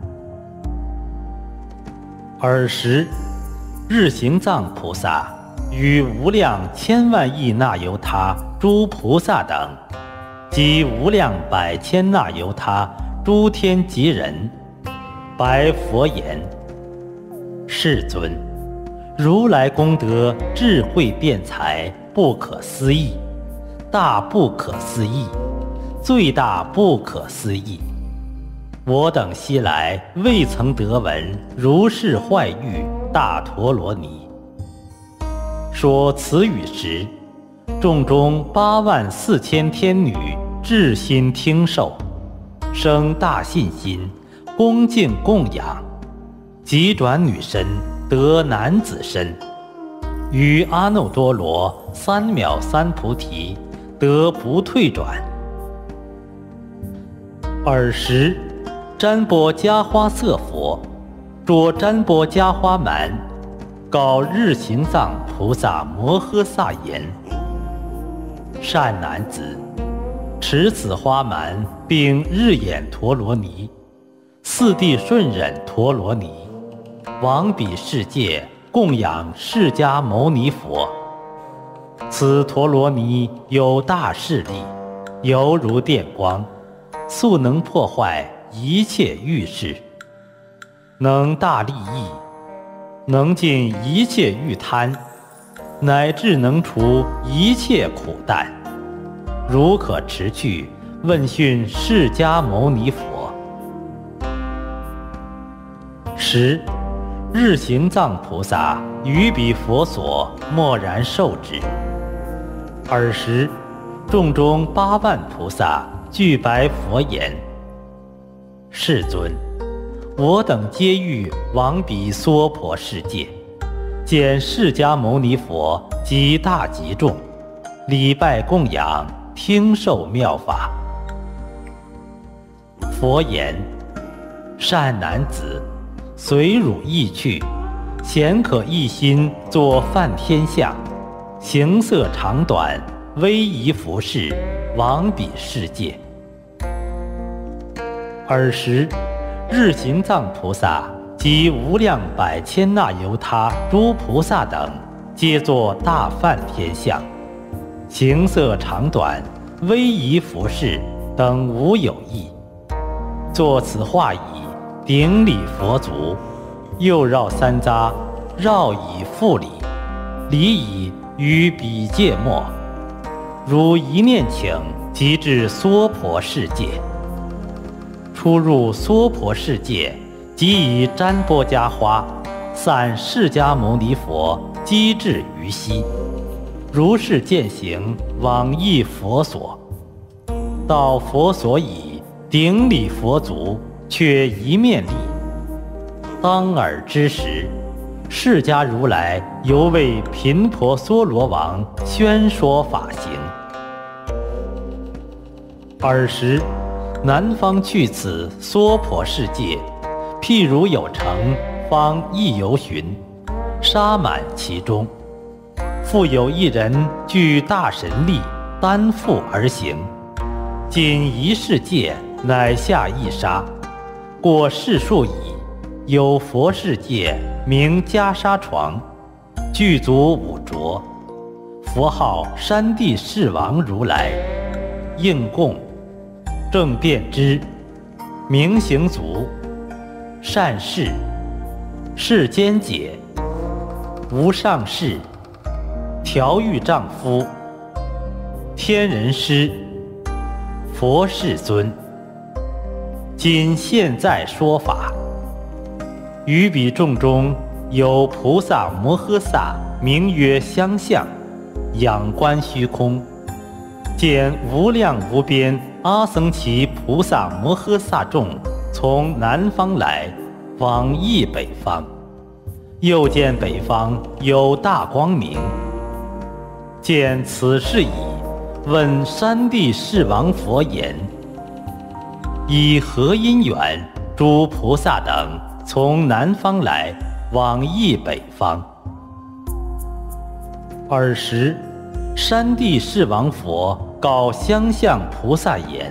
尔时，日行藏菩萨与无量千万亿那由他诸菩萨等，及无量百千那由他诸天及人，白佛言：世尊，如来功德智慧辩才，不可思议，大不可思议，最大不可思议。我等昔来未曾得闻如是坏欲大陀罗尼。说此语时，众中84000天女至心听受，生大信心，恭敬供养，即转女身得男子身，于阿耨多罗三藐三菩提得不退转。尔时，瞻波迦花色佛着瞻波迦花蛮，告日行藏菩萨摩诃萨言：善男子，持此花蛮并日眼陀罗尼、四谛顺忍陀罗尼，往彼世界供养释迦牟尼佛。此陀罗尼有大势力，犹如电光，速能破坏一切欲事，能大利益，能尽一切欲贪，乃至能除一切苦担。如可持去，问讯释迦牟尼佛。时，日行藏菩萨于彼佛所默然受之。尔时，众中8万菩萨具白佛言：世尊，我等皆欲往彼娑婆世界，见释迦牟尼佛及大集众，礼拜供养，听受妙法。佛言：善男子，随汝意去，咸可一心作梵天相，形色长短，威仪服饰，往彼世界。尔时，日行藏菩萨及无量百千那由他诸菩萨等，皆作大梵天相，形色长短，威仪服饰等无有异。作此画以顶礼佛足， 又绕三匝，绕以复理，理以于彼界末，如一念顷，即至娑婆世界。出入娑婆世界，即以瞻钵迦花，散释迦牟尼佛机至于悉。如是践行，往诣佛所。到佛所已，顶礼佛足，却一面礼。当尔之时，释迦如来犹为频婆娑罗王宣说法行。尔时，南方去此娑婆世界，譬如有城，方亦游巡，沙满其中。复有一人具大神力，担负而行。仅一世界，乃下一沙，过世数矣。有佛世界，名袈裟床，具足五浊，佛号山地释王如来，应供，正遍知，明行足，善事，世间解，无上士，调御丈夫，天人师，佛世尊。今现在说法。于彼众中有菩萨摩诃萨，名曰相相，仰观虚空，见无量无边阿僧祇菩萨摩诃萨众从南方来，往诣北方。又见北方有大光明。见此事已，问山地释王佛言：以何因缘，诸菩萨等从南方来，往诣北方？尔时，山地释王佛告相相菩萨言：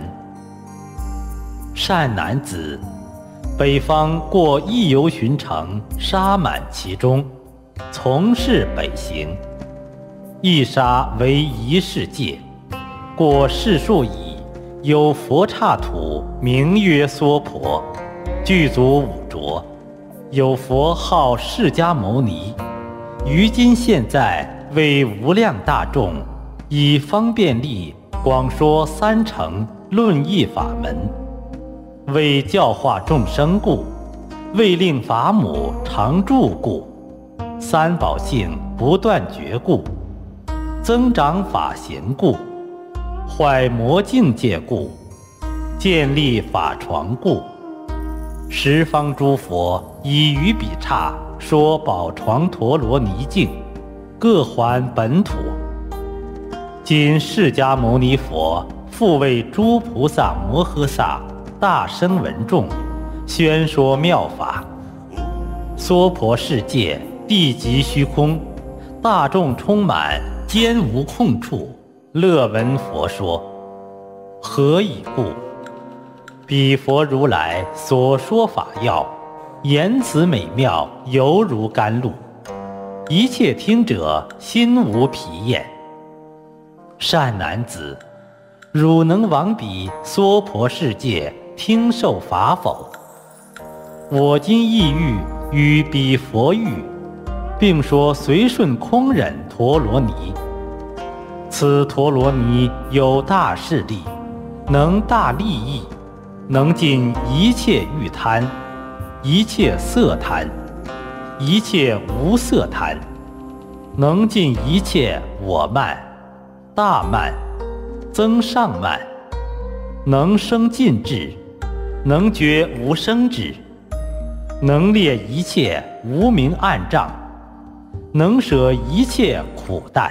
善男子，北方过一游巡城，沙满其中，从是北行。一沙为一世界，过世数已，有佛刹土，名曰娑婆，具足五浊。有佛号释迦牟尼，于今现在为无量大众，以方便力广说三乘论义法门，为教化众生故，为令法母常住故，三宝性不断绝故，增长法贤故，坏魔境界故，建立法床故。十方诸佛以于彼刹说宝床陀罗尼境，各还本土。今释迦牟尼佛复为诸菩萨摩诃萨大声闻众，宣说妙法。娑婆世界地极虚空，大众充满，间无空处，乐闻佛说。何以故？彼佛如来所说法要，言辞美妙，犹如甘露，一切听者心无疲厌。善男子，汝能往彼娑婆世界听受法否？我今意欲与彼佛喻，并说随顺空忍陀罗尼。此陀罗尼有大势力，能大利益，能尽一切欲贪，一切色贪，一切无色贪，能尽一切我慢、大慢、增上慢，能生尽智，能觉无生智，能列一切无明暗障，能舍一切苦担。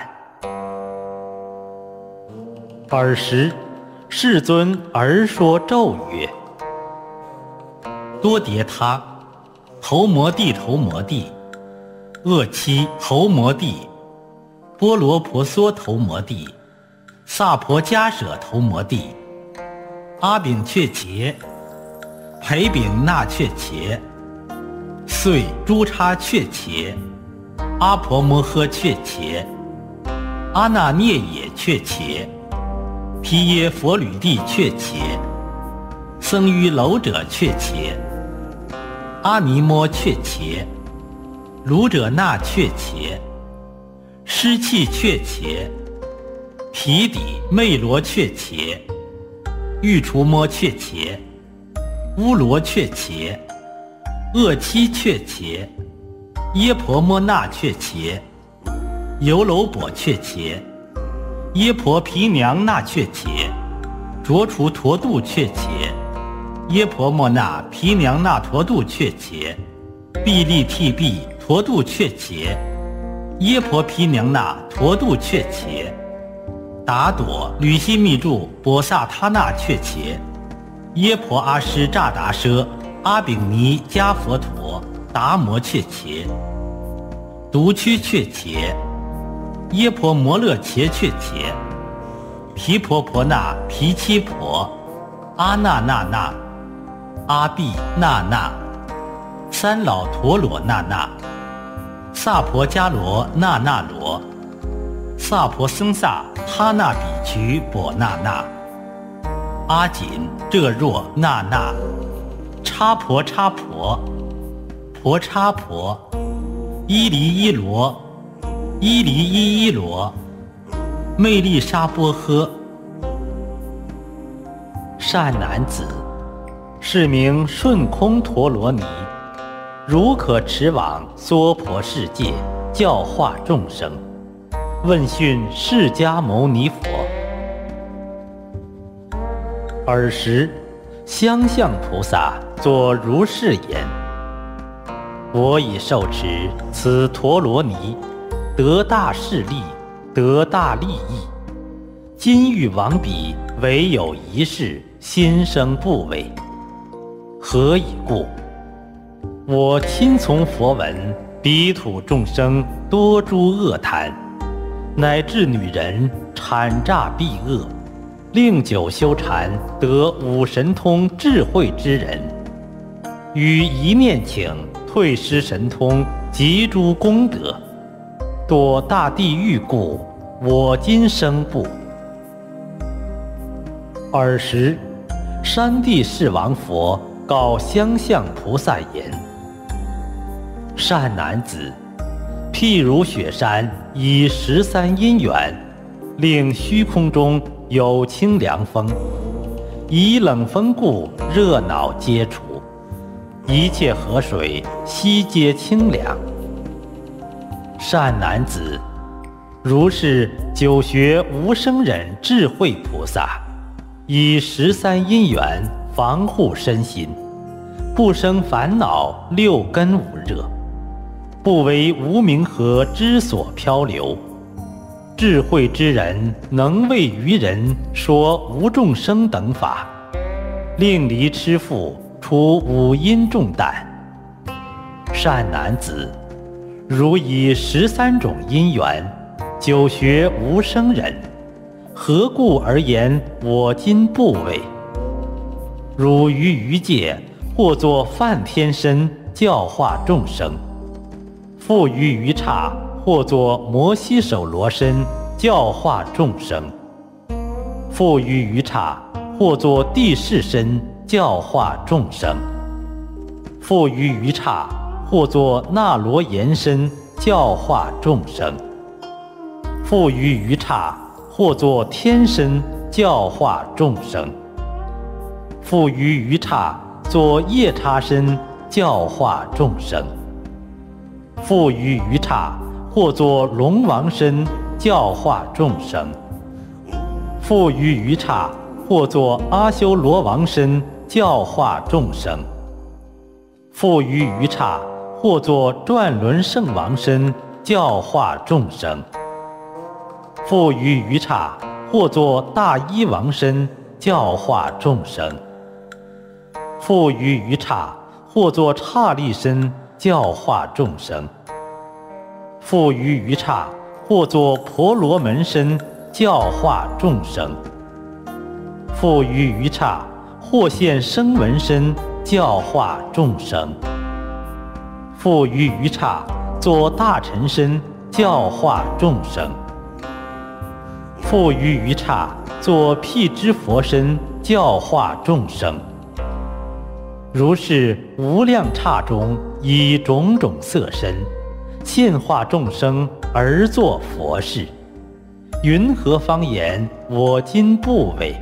尔时，世尊而说咒曰：多迭他，头摩地头摩地，恶妻头摩地，波罗婆娑头摩地，萨婆迦舍头摩地，阿炳却伽，培炳那却伽，遂朱叉却伽，阿婆摩诃却伽，阿那涅也却伽，毗耶佛吕地却伽，僧于楼者却伽， 阿弥摩却伽，卢者那却伽，湿气却伽，皮底魅罗却伽，欲除摩却伽，乌罗却伽，恶妻却伽，耶婆摩那却伽，尤楼跛却伽，耶婆毗娘那却伽，着除陀度却伽，耶婆摩那毗娘那陀度却伽，毕利替毕陀度却伽，耶婆毗娘那陀度却伽，达朵吕西密住波萨他那却伽，耶婆阿施扎达奢阿炳尼迦佛陀达摩却伽，独屈却伽，耶婆摩勒伽却伽，毗婆婆那毗七婆阿那那那阿毕那那三老陀罗那那萨婆迦罗那那罗萨婆僧萨他那比曲波那那阿紧这若那那叉婆叉婆婆叉婆伊离伊罗伊离伊伊罗魅力沙波诃。 善男子，是名顺空陀罗尼，如可持往娑婆世界，教化众生。问讯释迦牟尼佛。尔时，相向菩萨作如是言：我已受持此陀罗尼，得大势力，得大利益。今欲往彼，唯有一事，心生怖畏。何以故？我亲从佛闻，彼土众生多诸恶谈，乃至女人谄诈避恶，令久修禅得五神通智慧之人，于一念请退失神通及诸功德，堕大地狱故，我今生怖。尔时，山地释王佛告相向菩萨言：善男子，譬如雪山以13因缘，令虚空中有清凉风，以冷风故，热恼皆除，一切河水悉皆清凉。善男子，如是久学无生忍智慧菩萨，以13因缘防护身心，不生烦恼六根五热，不为无明河之所漂流。智慧之人能为愚人说无众生等法，令离痴覆，除五阴重担。善男子，如以13种因缘，久学无生忍，何故而言我今怖畏？汝于余界，或作梵天身，教化众生；复于余刹，或作摩悉首罗身，教化众生；复于余刹，或作地势身，教化众生；复于余刹，或作那罗延身，教化众生；复于余刹，或作天身，教化众生；复于余刹，作夜叉身，教化众生；复于余刹，或作龙王身，教化众生；复于余刹，或作阿修罗王身，教化众生；复于余刹，或作转轮圣王身，教化众生；复于余刹，或作大医王身，教化众生；复于余刹，或作刹利身，教化众生；复于余刹，或作婆罗门身，教化众生；复于余刹，或现声闻身，教化众生；复于余刹，作大臣身，教化众生；复于余刹，作辟支佛身，教化众生； 如是无量刹中，以种种色身现化众生而作佛事，云何方言我今不为？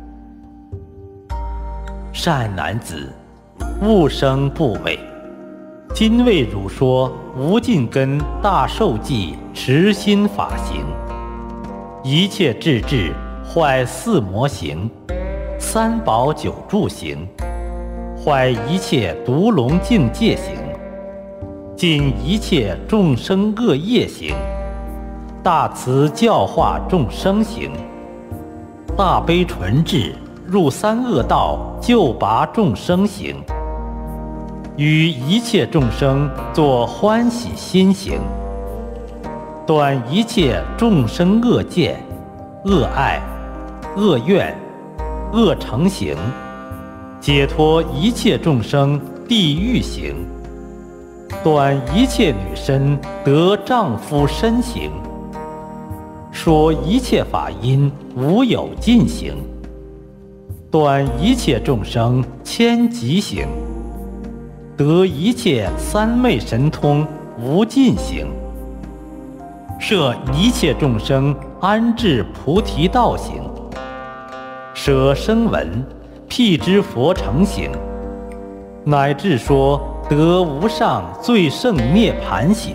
善男子，勿生怖畏。今为汝说无尽根大受记持心法行，一切智智坏四魔行，三宝九住行，坏一切毒龙境界行，尽一切众生恶业行，大慈教化众生行，大悲纯智入三恶道救拔众生行，与一切众生作欢喜心行，断一切众生恶见、恶爱、恶怨、恶成行，解脱一切众生地狱行，断一切女身得丈夫身行，说一切法音无有尽行，断一切众生千疾行，得一切三昧神通无尽行，摄一切众生安置菩提道行，舍声闻辟支佛成行，乃至说得无上最胜涅盘行。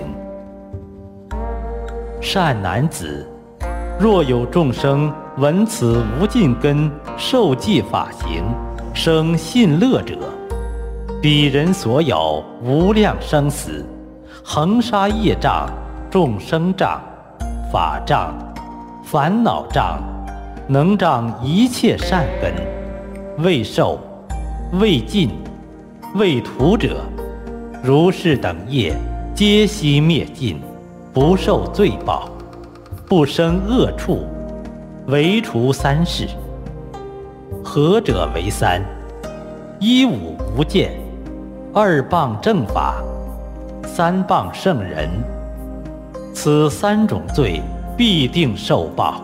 善男子，若有众生闻此无尽根受记法行，生信乐者，彼人所有无量生死，恒沙业障、众生障、法障、烦恼障，能障一切善根，未受、未尽、未涂者，如是等业皆悉灭尽，不受罪报，不生恶处，唯除三事。何者为三？一五无间，二谤正法，三谤圣人。此三种罪必定受报。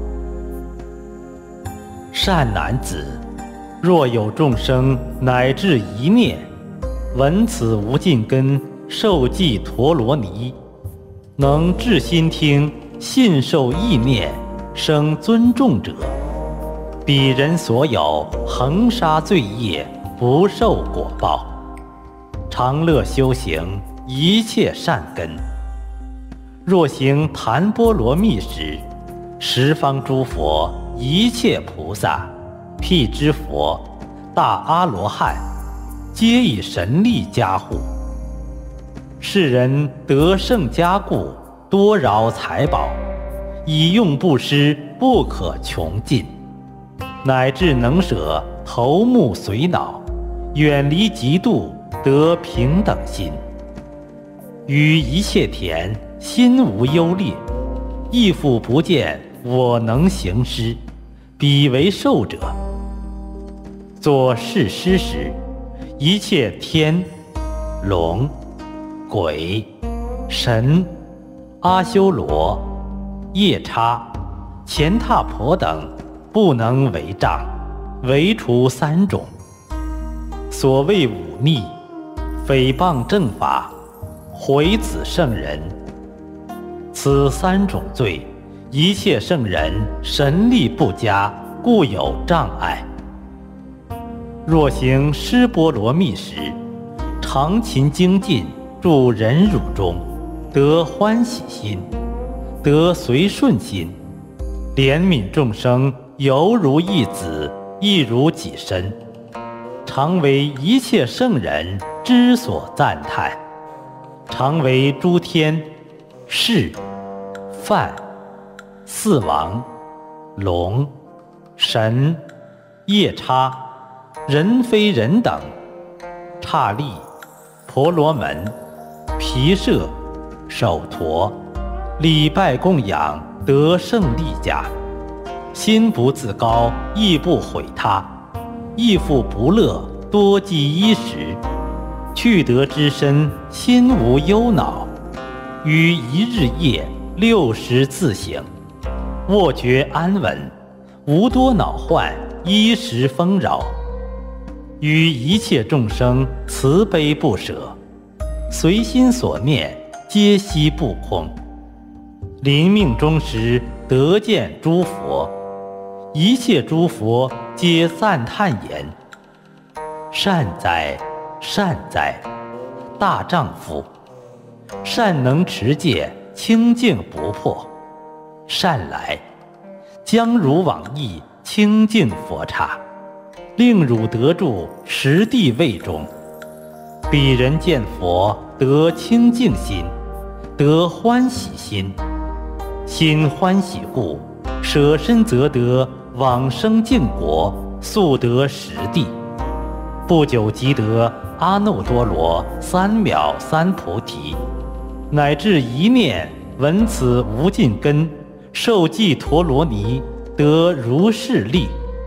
善男子，若有众生乃至一念闻此无尽根受记陀罗尼，能至心听信受意念生尊重者，彼人所有恒沙罪业不受果报，常乐修行一切善根。若行檀波罗蜜时，十方诸佛、一切菩萨、辟支佛、大阿罗汉，皆以神力加护。世人得胜加固，多饶财宝，以用布施不可穷尽，乃至能舍头目髓脑，远离嫉妒，得平等心。于一切田心无忧虑，亦复不见我能行施，彼为受者。作是施时，一切天、龙、鬼、神、阿修罗、夜叉、乾闼婆等不能为障，唯除三种。所谓忤逆、诽谤正法、毁子圣人，此三种罪，一切圣人神力不佳，故有障碍。若行施波罗蜜时，常勤精进，住忍辱中，得欢喜心，得随顺心，怜悯众生，犹如一子，亦如己身，常为一切圣人之所赞叹，常为诸天、士、梵、四王、龙、神、夜叉、人非人等，刹利、婆罗门、毗舍、首陀，礼拜供养，得胜利家，心不自高，亦不毁他，亦复不乐，多积衣食，去得之身，心无忧恼，于一日夜60自省，卧觉安稳，无多恼患，衣食丰饶。 于一切众生慈悲不舍，随心所念，皆悉不空。临命终时，得见诸佛，一切诸佛皆赞叹言：善哉，善哉，大丈夫！善能持戒，清净不破。善来，将汝往诣清净佛刹，令汝得住实地位中。彼人见佛，得清净心，得欢喜心。心欢喜故，舍身则得往生净国，速得实地。不久即得阿耨多罗三藐三菩提，乃至一念闻此无尽根，受记陀罗尼，得如是利。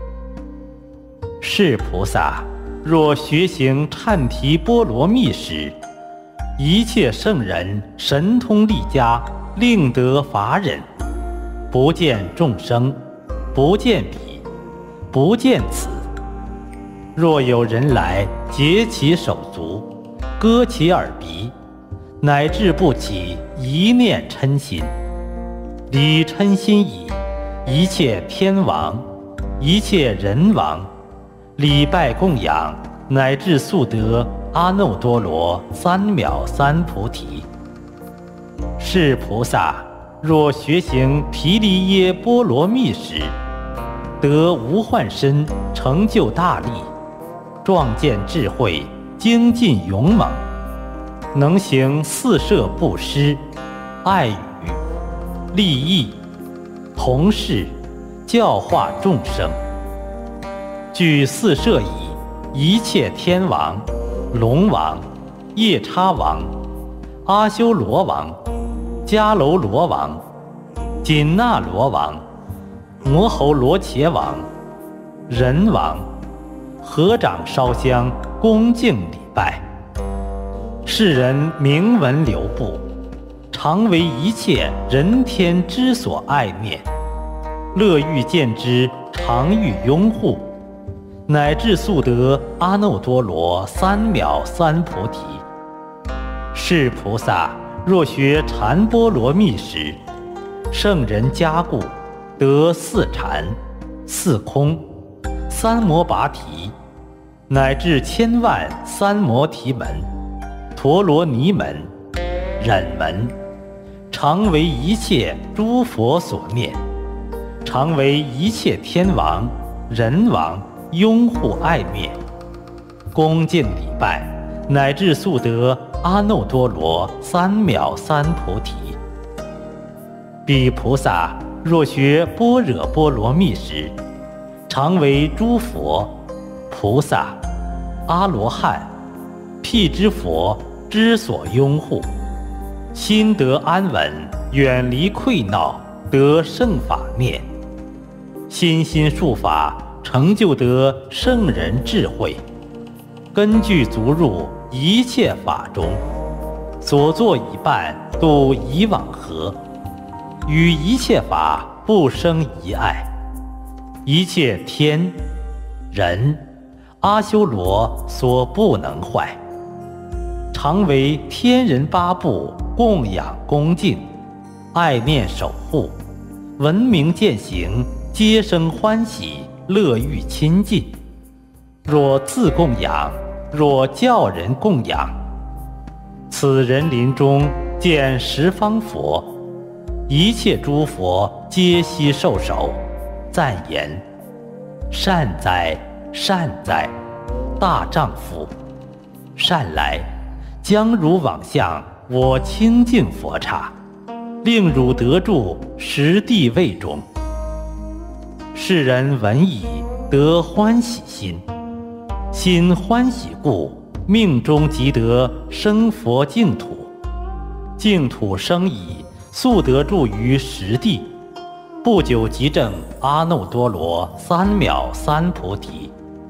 是菩萨若学行忏提波罗蜜时，一切圣人神通力佳，令得法忍，不见众生，不见彼，不见此。若有人来截其手足，割其耳鼻，乃至不起一念嗔心，离嗔心已，一切天王，一切人王，礼拜供养，乃至速得阿耨多罗三藐三菩提。是菩萨若学行毗梨耶波罗蜜时，得无患身，成就大利，壮健智慧，精进勇猛，能行四摄布施、爱语、利益、弘誓、教化众生。具四摄已，一切天王、龙王、夜叉王、阿修罗王、迦楼罗王、紧那罗王、摩侯罗伽王、人王，合掌烧香，恭敬礼拜。世人名闻流布，常为一切人天之所爱念，乐欲见之，常欲拥护，乃至速得阿耨多罗三藐三菩提。是菩萨若学禅波罗蜜时，圣人加固，得四禅、四空、三摩拔提，乃至千万三摩提门、陀罗尼门、忍门，常为一切诸佛所念，常为一切天王、人王拥护爱念，恭敬礼拜，乃至速得阿耨多罗三藐三菩提。彼菩萨若学般若波罗蜜时，常为诸佛、菩萨、阿罗汉、辟支佛之所拥护，心得安稳，远离溃闹，得圣法念，心心术法，成就得圣人智慧，根据足入一切法中，所作一半度以往合，与一切法不生疑碍，一切天、人、阿修罗所不能坏，常为天人八部供养恭敬，爱念守护，闻名践行，皆生欢喜，乐欲亲近。若自供养，若教人供养，此人临终见十方佛，一切诸佛皆悉受手，赞言：善哉，善哉，大丈夫！善来，将汝往向我清净佛刹，令汝得住实地位中。世人闻已，得欢喜心，心欢喜故，命中即得生佛净土。净土生已，速得住于实地，不久即证阿耨多罗三藐三菩提。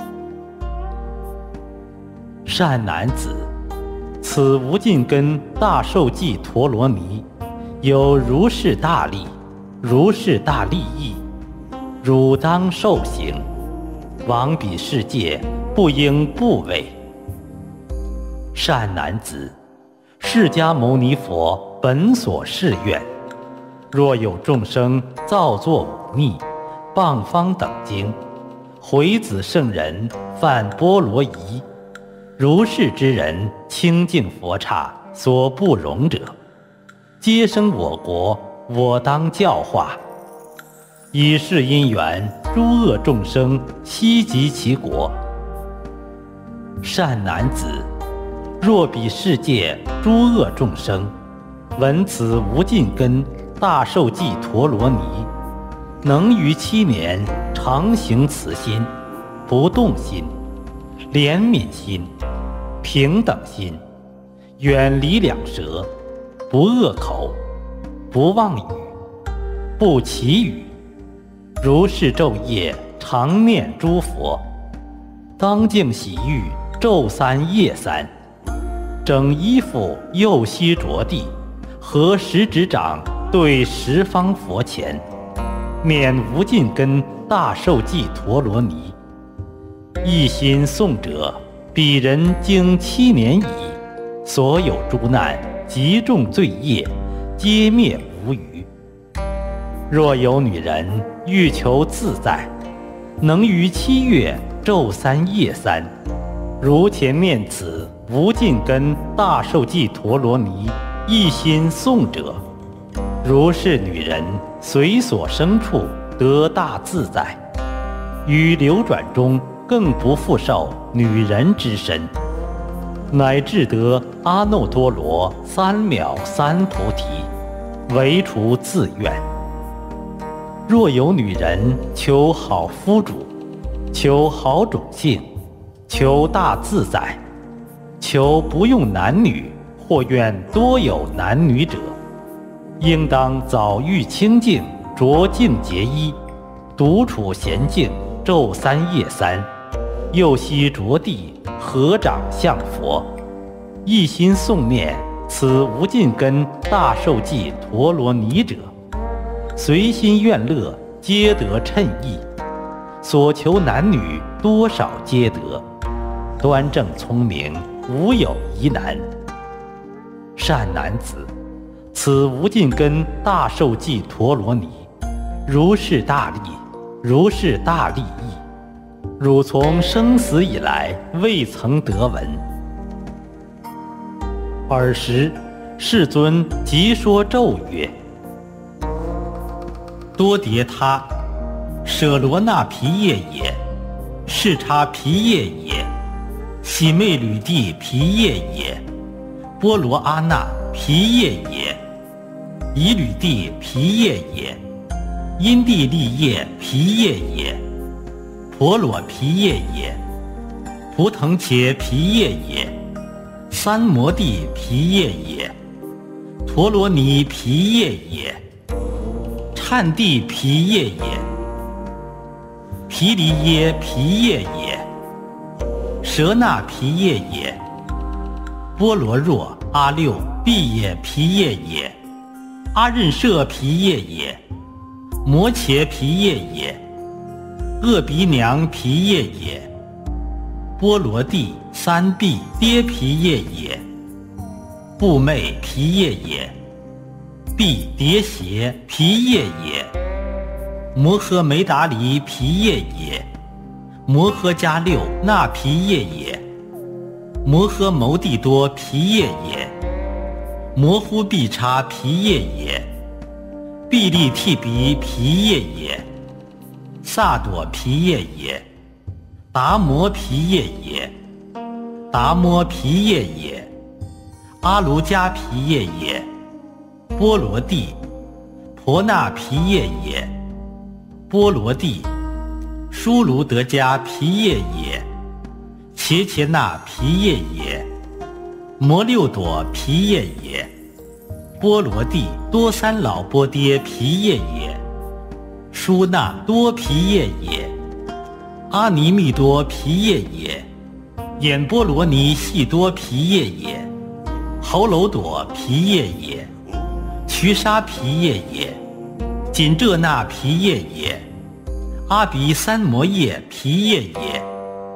善男子，此无尽根大受记陀罗尼，有如是大利，如是大利益，汝当受行。往彼世界， 不应怖畏。善男子，释迦牟尼佛本所誓愿，若有众生造作忤逆、谤方等经，毁子圣人犯波罗夷，如是之人清净佛刹所不容者，皆生我国，我当教化。以是因缘，诸恶众生悉及其国。善男子，若彼世界诸恶众生闻此无尽根大受记陀罗尼，能于7年常行慈心、不动心、怜悯心、平等心，远离两舌，不恶口，不妄语，不绮语，如是昼夜常念诸佛，当净洗浴，昼3夜3，整衣服右膝着地，合十指掌对十方佛前，念无尽根大受记陀罗尼。一心诵者，彼人经7年矣，所有诸难极重罪业，皆灭无余。若有女人欲求自在，能于7月昼3夜3，如前念此无尽根大受记陀罗尼，一心诵者，如是女人随所生处得大自在，于流转中更不复受女人之身，乃至得阿耨多罗三藐三菩提，唯除自愿。若有女人求好夫主，求好种姓，求大自在，求不用男女，或愿多有男女者，应当早浴清净，着净洁衣，独处闲静，昼3夜3，右膝着地，合掌向佛，一心诵念此无尽根大受记陀罗尼者，随心愿乐，皆得称意，所求男女多少皆得，端正聪明，无有疑难。善男子，此无尽根大受记陀罗尼，如是大利，如是大利益，汝从生死以来未曾得闻。尔时世尊即说咒曰：多迭他，舍罗那毗叶也，是叉毗叶也，喜昧履地毗叶也，波罗阿那毗叶也，夷履地毗叶也，因地利叶毗叶也，婆罗毗叶也，蒲腾伽毗叶也，三摩地毗叶也，陀罗尼毗叶也，刹帝毗叶也，毗梨耶毗叶也，舍那毗叶也，波罗若阿六毗叶毗叶也，阿任舍毗叶也，摩羯毗叶也，鄂鼻娘毗叶也，波罗地三臂跌毗叶也，布昧毗叶也，毗迭邪毗叶也，摩诃梅达离毗叶也，摩诃迦六那毗叶也，摩诃牟地多毗叶也，摩呼毗叉毗叶也，毕利替鼻毗叶也，萨朵毗叶也，达摩毗叶也，达摩毗叶也，阿卢迦毗叶也，波罗地婆那毗叶也，波罗地舒卢德迦毗叶也，切切那毗叶也，摩六朵毗叶也，波罗地多三老波爹毗叶也，舒那多毗叶也，阿尼密多毗叶也，眼波罗尼细多毗叶也，侯楼朵毗叶也，瞿沙毗叶也，紧遮那毗叶也，阿鼻三摩叶毗叶也，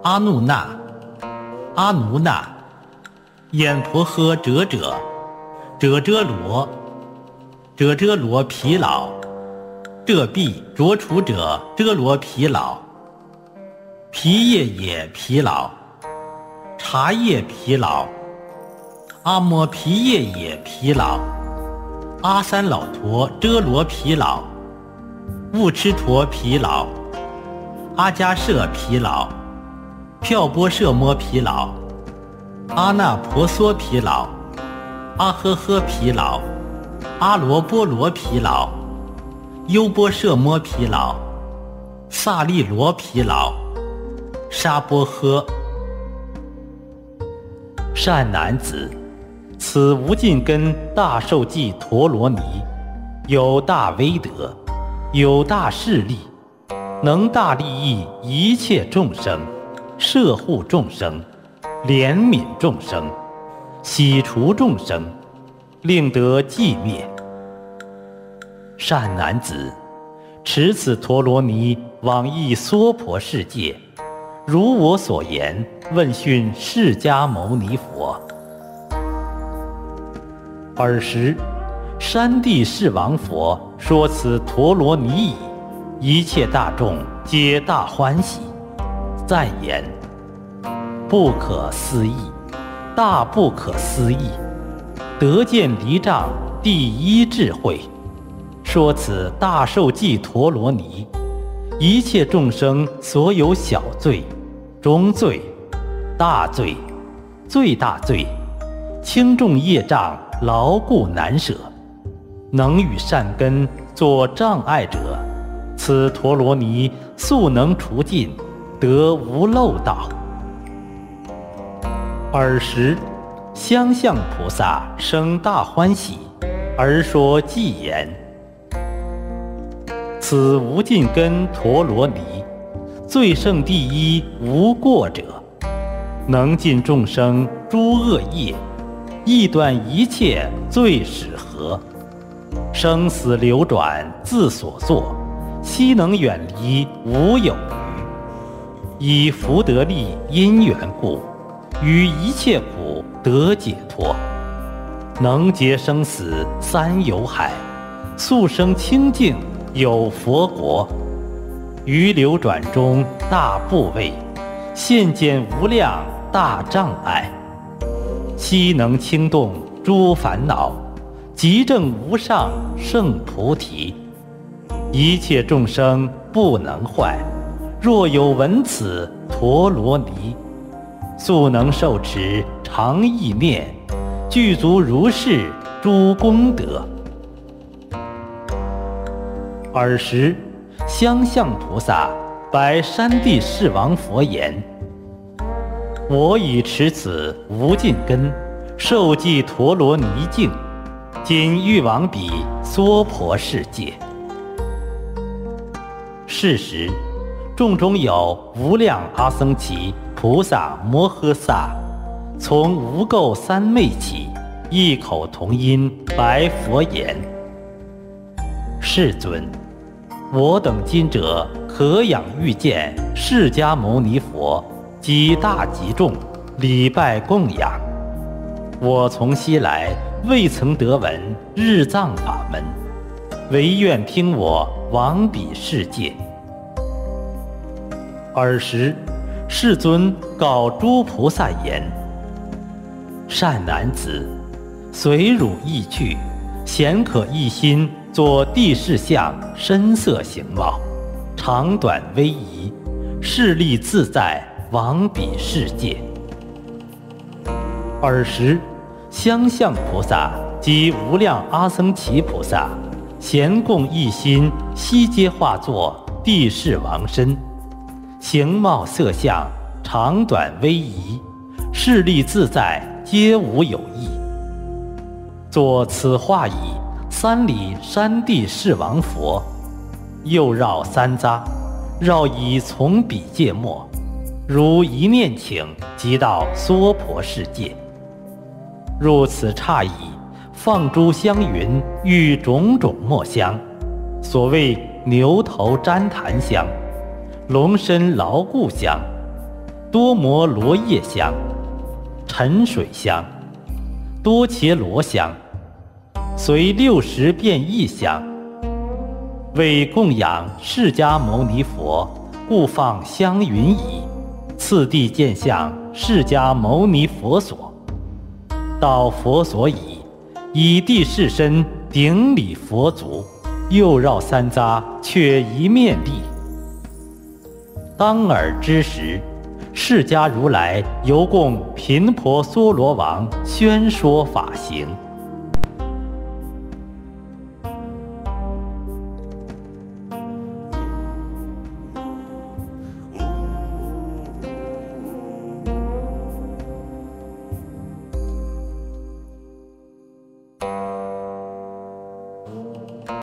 阿努那，阿奴那，眼婆诃哲者，哲遮罗，哲遮罗毗老，遮蔽着处者遮罗毗老，毗叶也毗老，茶叶毗老，阿摩毗叶也毗老，阿三老陀遮罗毗老，悟痴陀毗老，阿迦舍毗老，漂波舍摩毗老，阿那婆娑毗老，阿呵呵毗老，阿罗波罗毗老，优波舍摩毗老，萨利罗毗老，沙波诃。 善男子，此无尽根大受记陀罗尼，有大威德，有大势力，能大利益一切众生，摄护众生，怜悯众生，洗除众生，令得寂灭。善男子，持此陀罗尼往诣娑婆世界，如我所言，问讯释迦牟尼佛。尔时，山地释王佛说此陀罗尼已，一切大众皆大欢喜，赞言：不可思议，大不可思议，得见离障第一智慧。说此大受记陀罗尼，一切众生所有小罪、中罪、大罪、最大罪，轻重业障牢固难舍，能与善根作障碍者，此陀罗尼速能除尽，得无漏道。尔时，相向菩萨生大欢喜，而说偈言：此无尽根陀罗尼，最胜第一无过者，能尽众生诸恶业，亦断一切罪始合，生死流转自所作，悉能远离无有余。以福德力因缘故，于一切苦得解脱，能解生死三有海，速生清净有佛国。于流转中大怖畏，现见无量大障碍，悉能轻动诸烦恼，即证无上圣菩提。一切众生不能坏，若有闻此陀罗尼，速能受持常意念，具足如是诸功德。尔时，相向菩萨白山地释王佛言：我已持此无尽根，受记陀罗尼境，今欲往彼娑婆世界。是时，众中有无量阿僧祇菩萨摩诃萨，从无垢三昧起，异口同音白佛言：世尊，我等今者可仰欲见释迦牟尼佛及大集众，礼拜供养。我从昔来未曾得闻日藏法门，唯愿听我往彼世界。尔时，世尊告诸菩萨言：善男子，随汝意去，咸可一心作地势相身色形貌，长短威仪，势力自在，往彼世界。尔时，相向菩萨及无量阿僧祇菩萨，咸共一心，悉皆化作地势王身，形貌色相，长短威仪，势力自在，皆无有异。作此化已，三礼山地释王佛，又绕三匝，绕以从彼界末，如一念请，即到娑婆世界。入此刹已，放诸香云，遇种种墨香，所谓牛头旃檀香、龙身牢固香， 多摩罗叶香、沉水香、多伽罗香，随60变异香。为供养释迦牟尼佛，故放香云椅，次第见向释迦牟尼佛所。到佛所已，以地势身顶礼佛足，又绕3匝，却一面壁。当尔之时，释迦如来犹供频婆娑罗王宣说法行。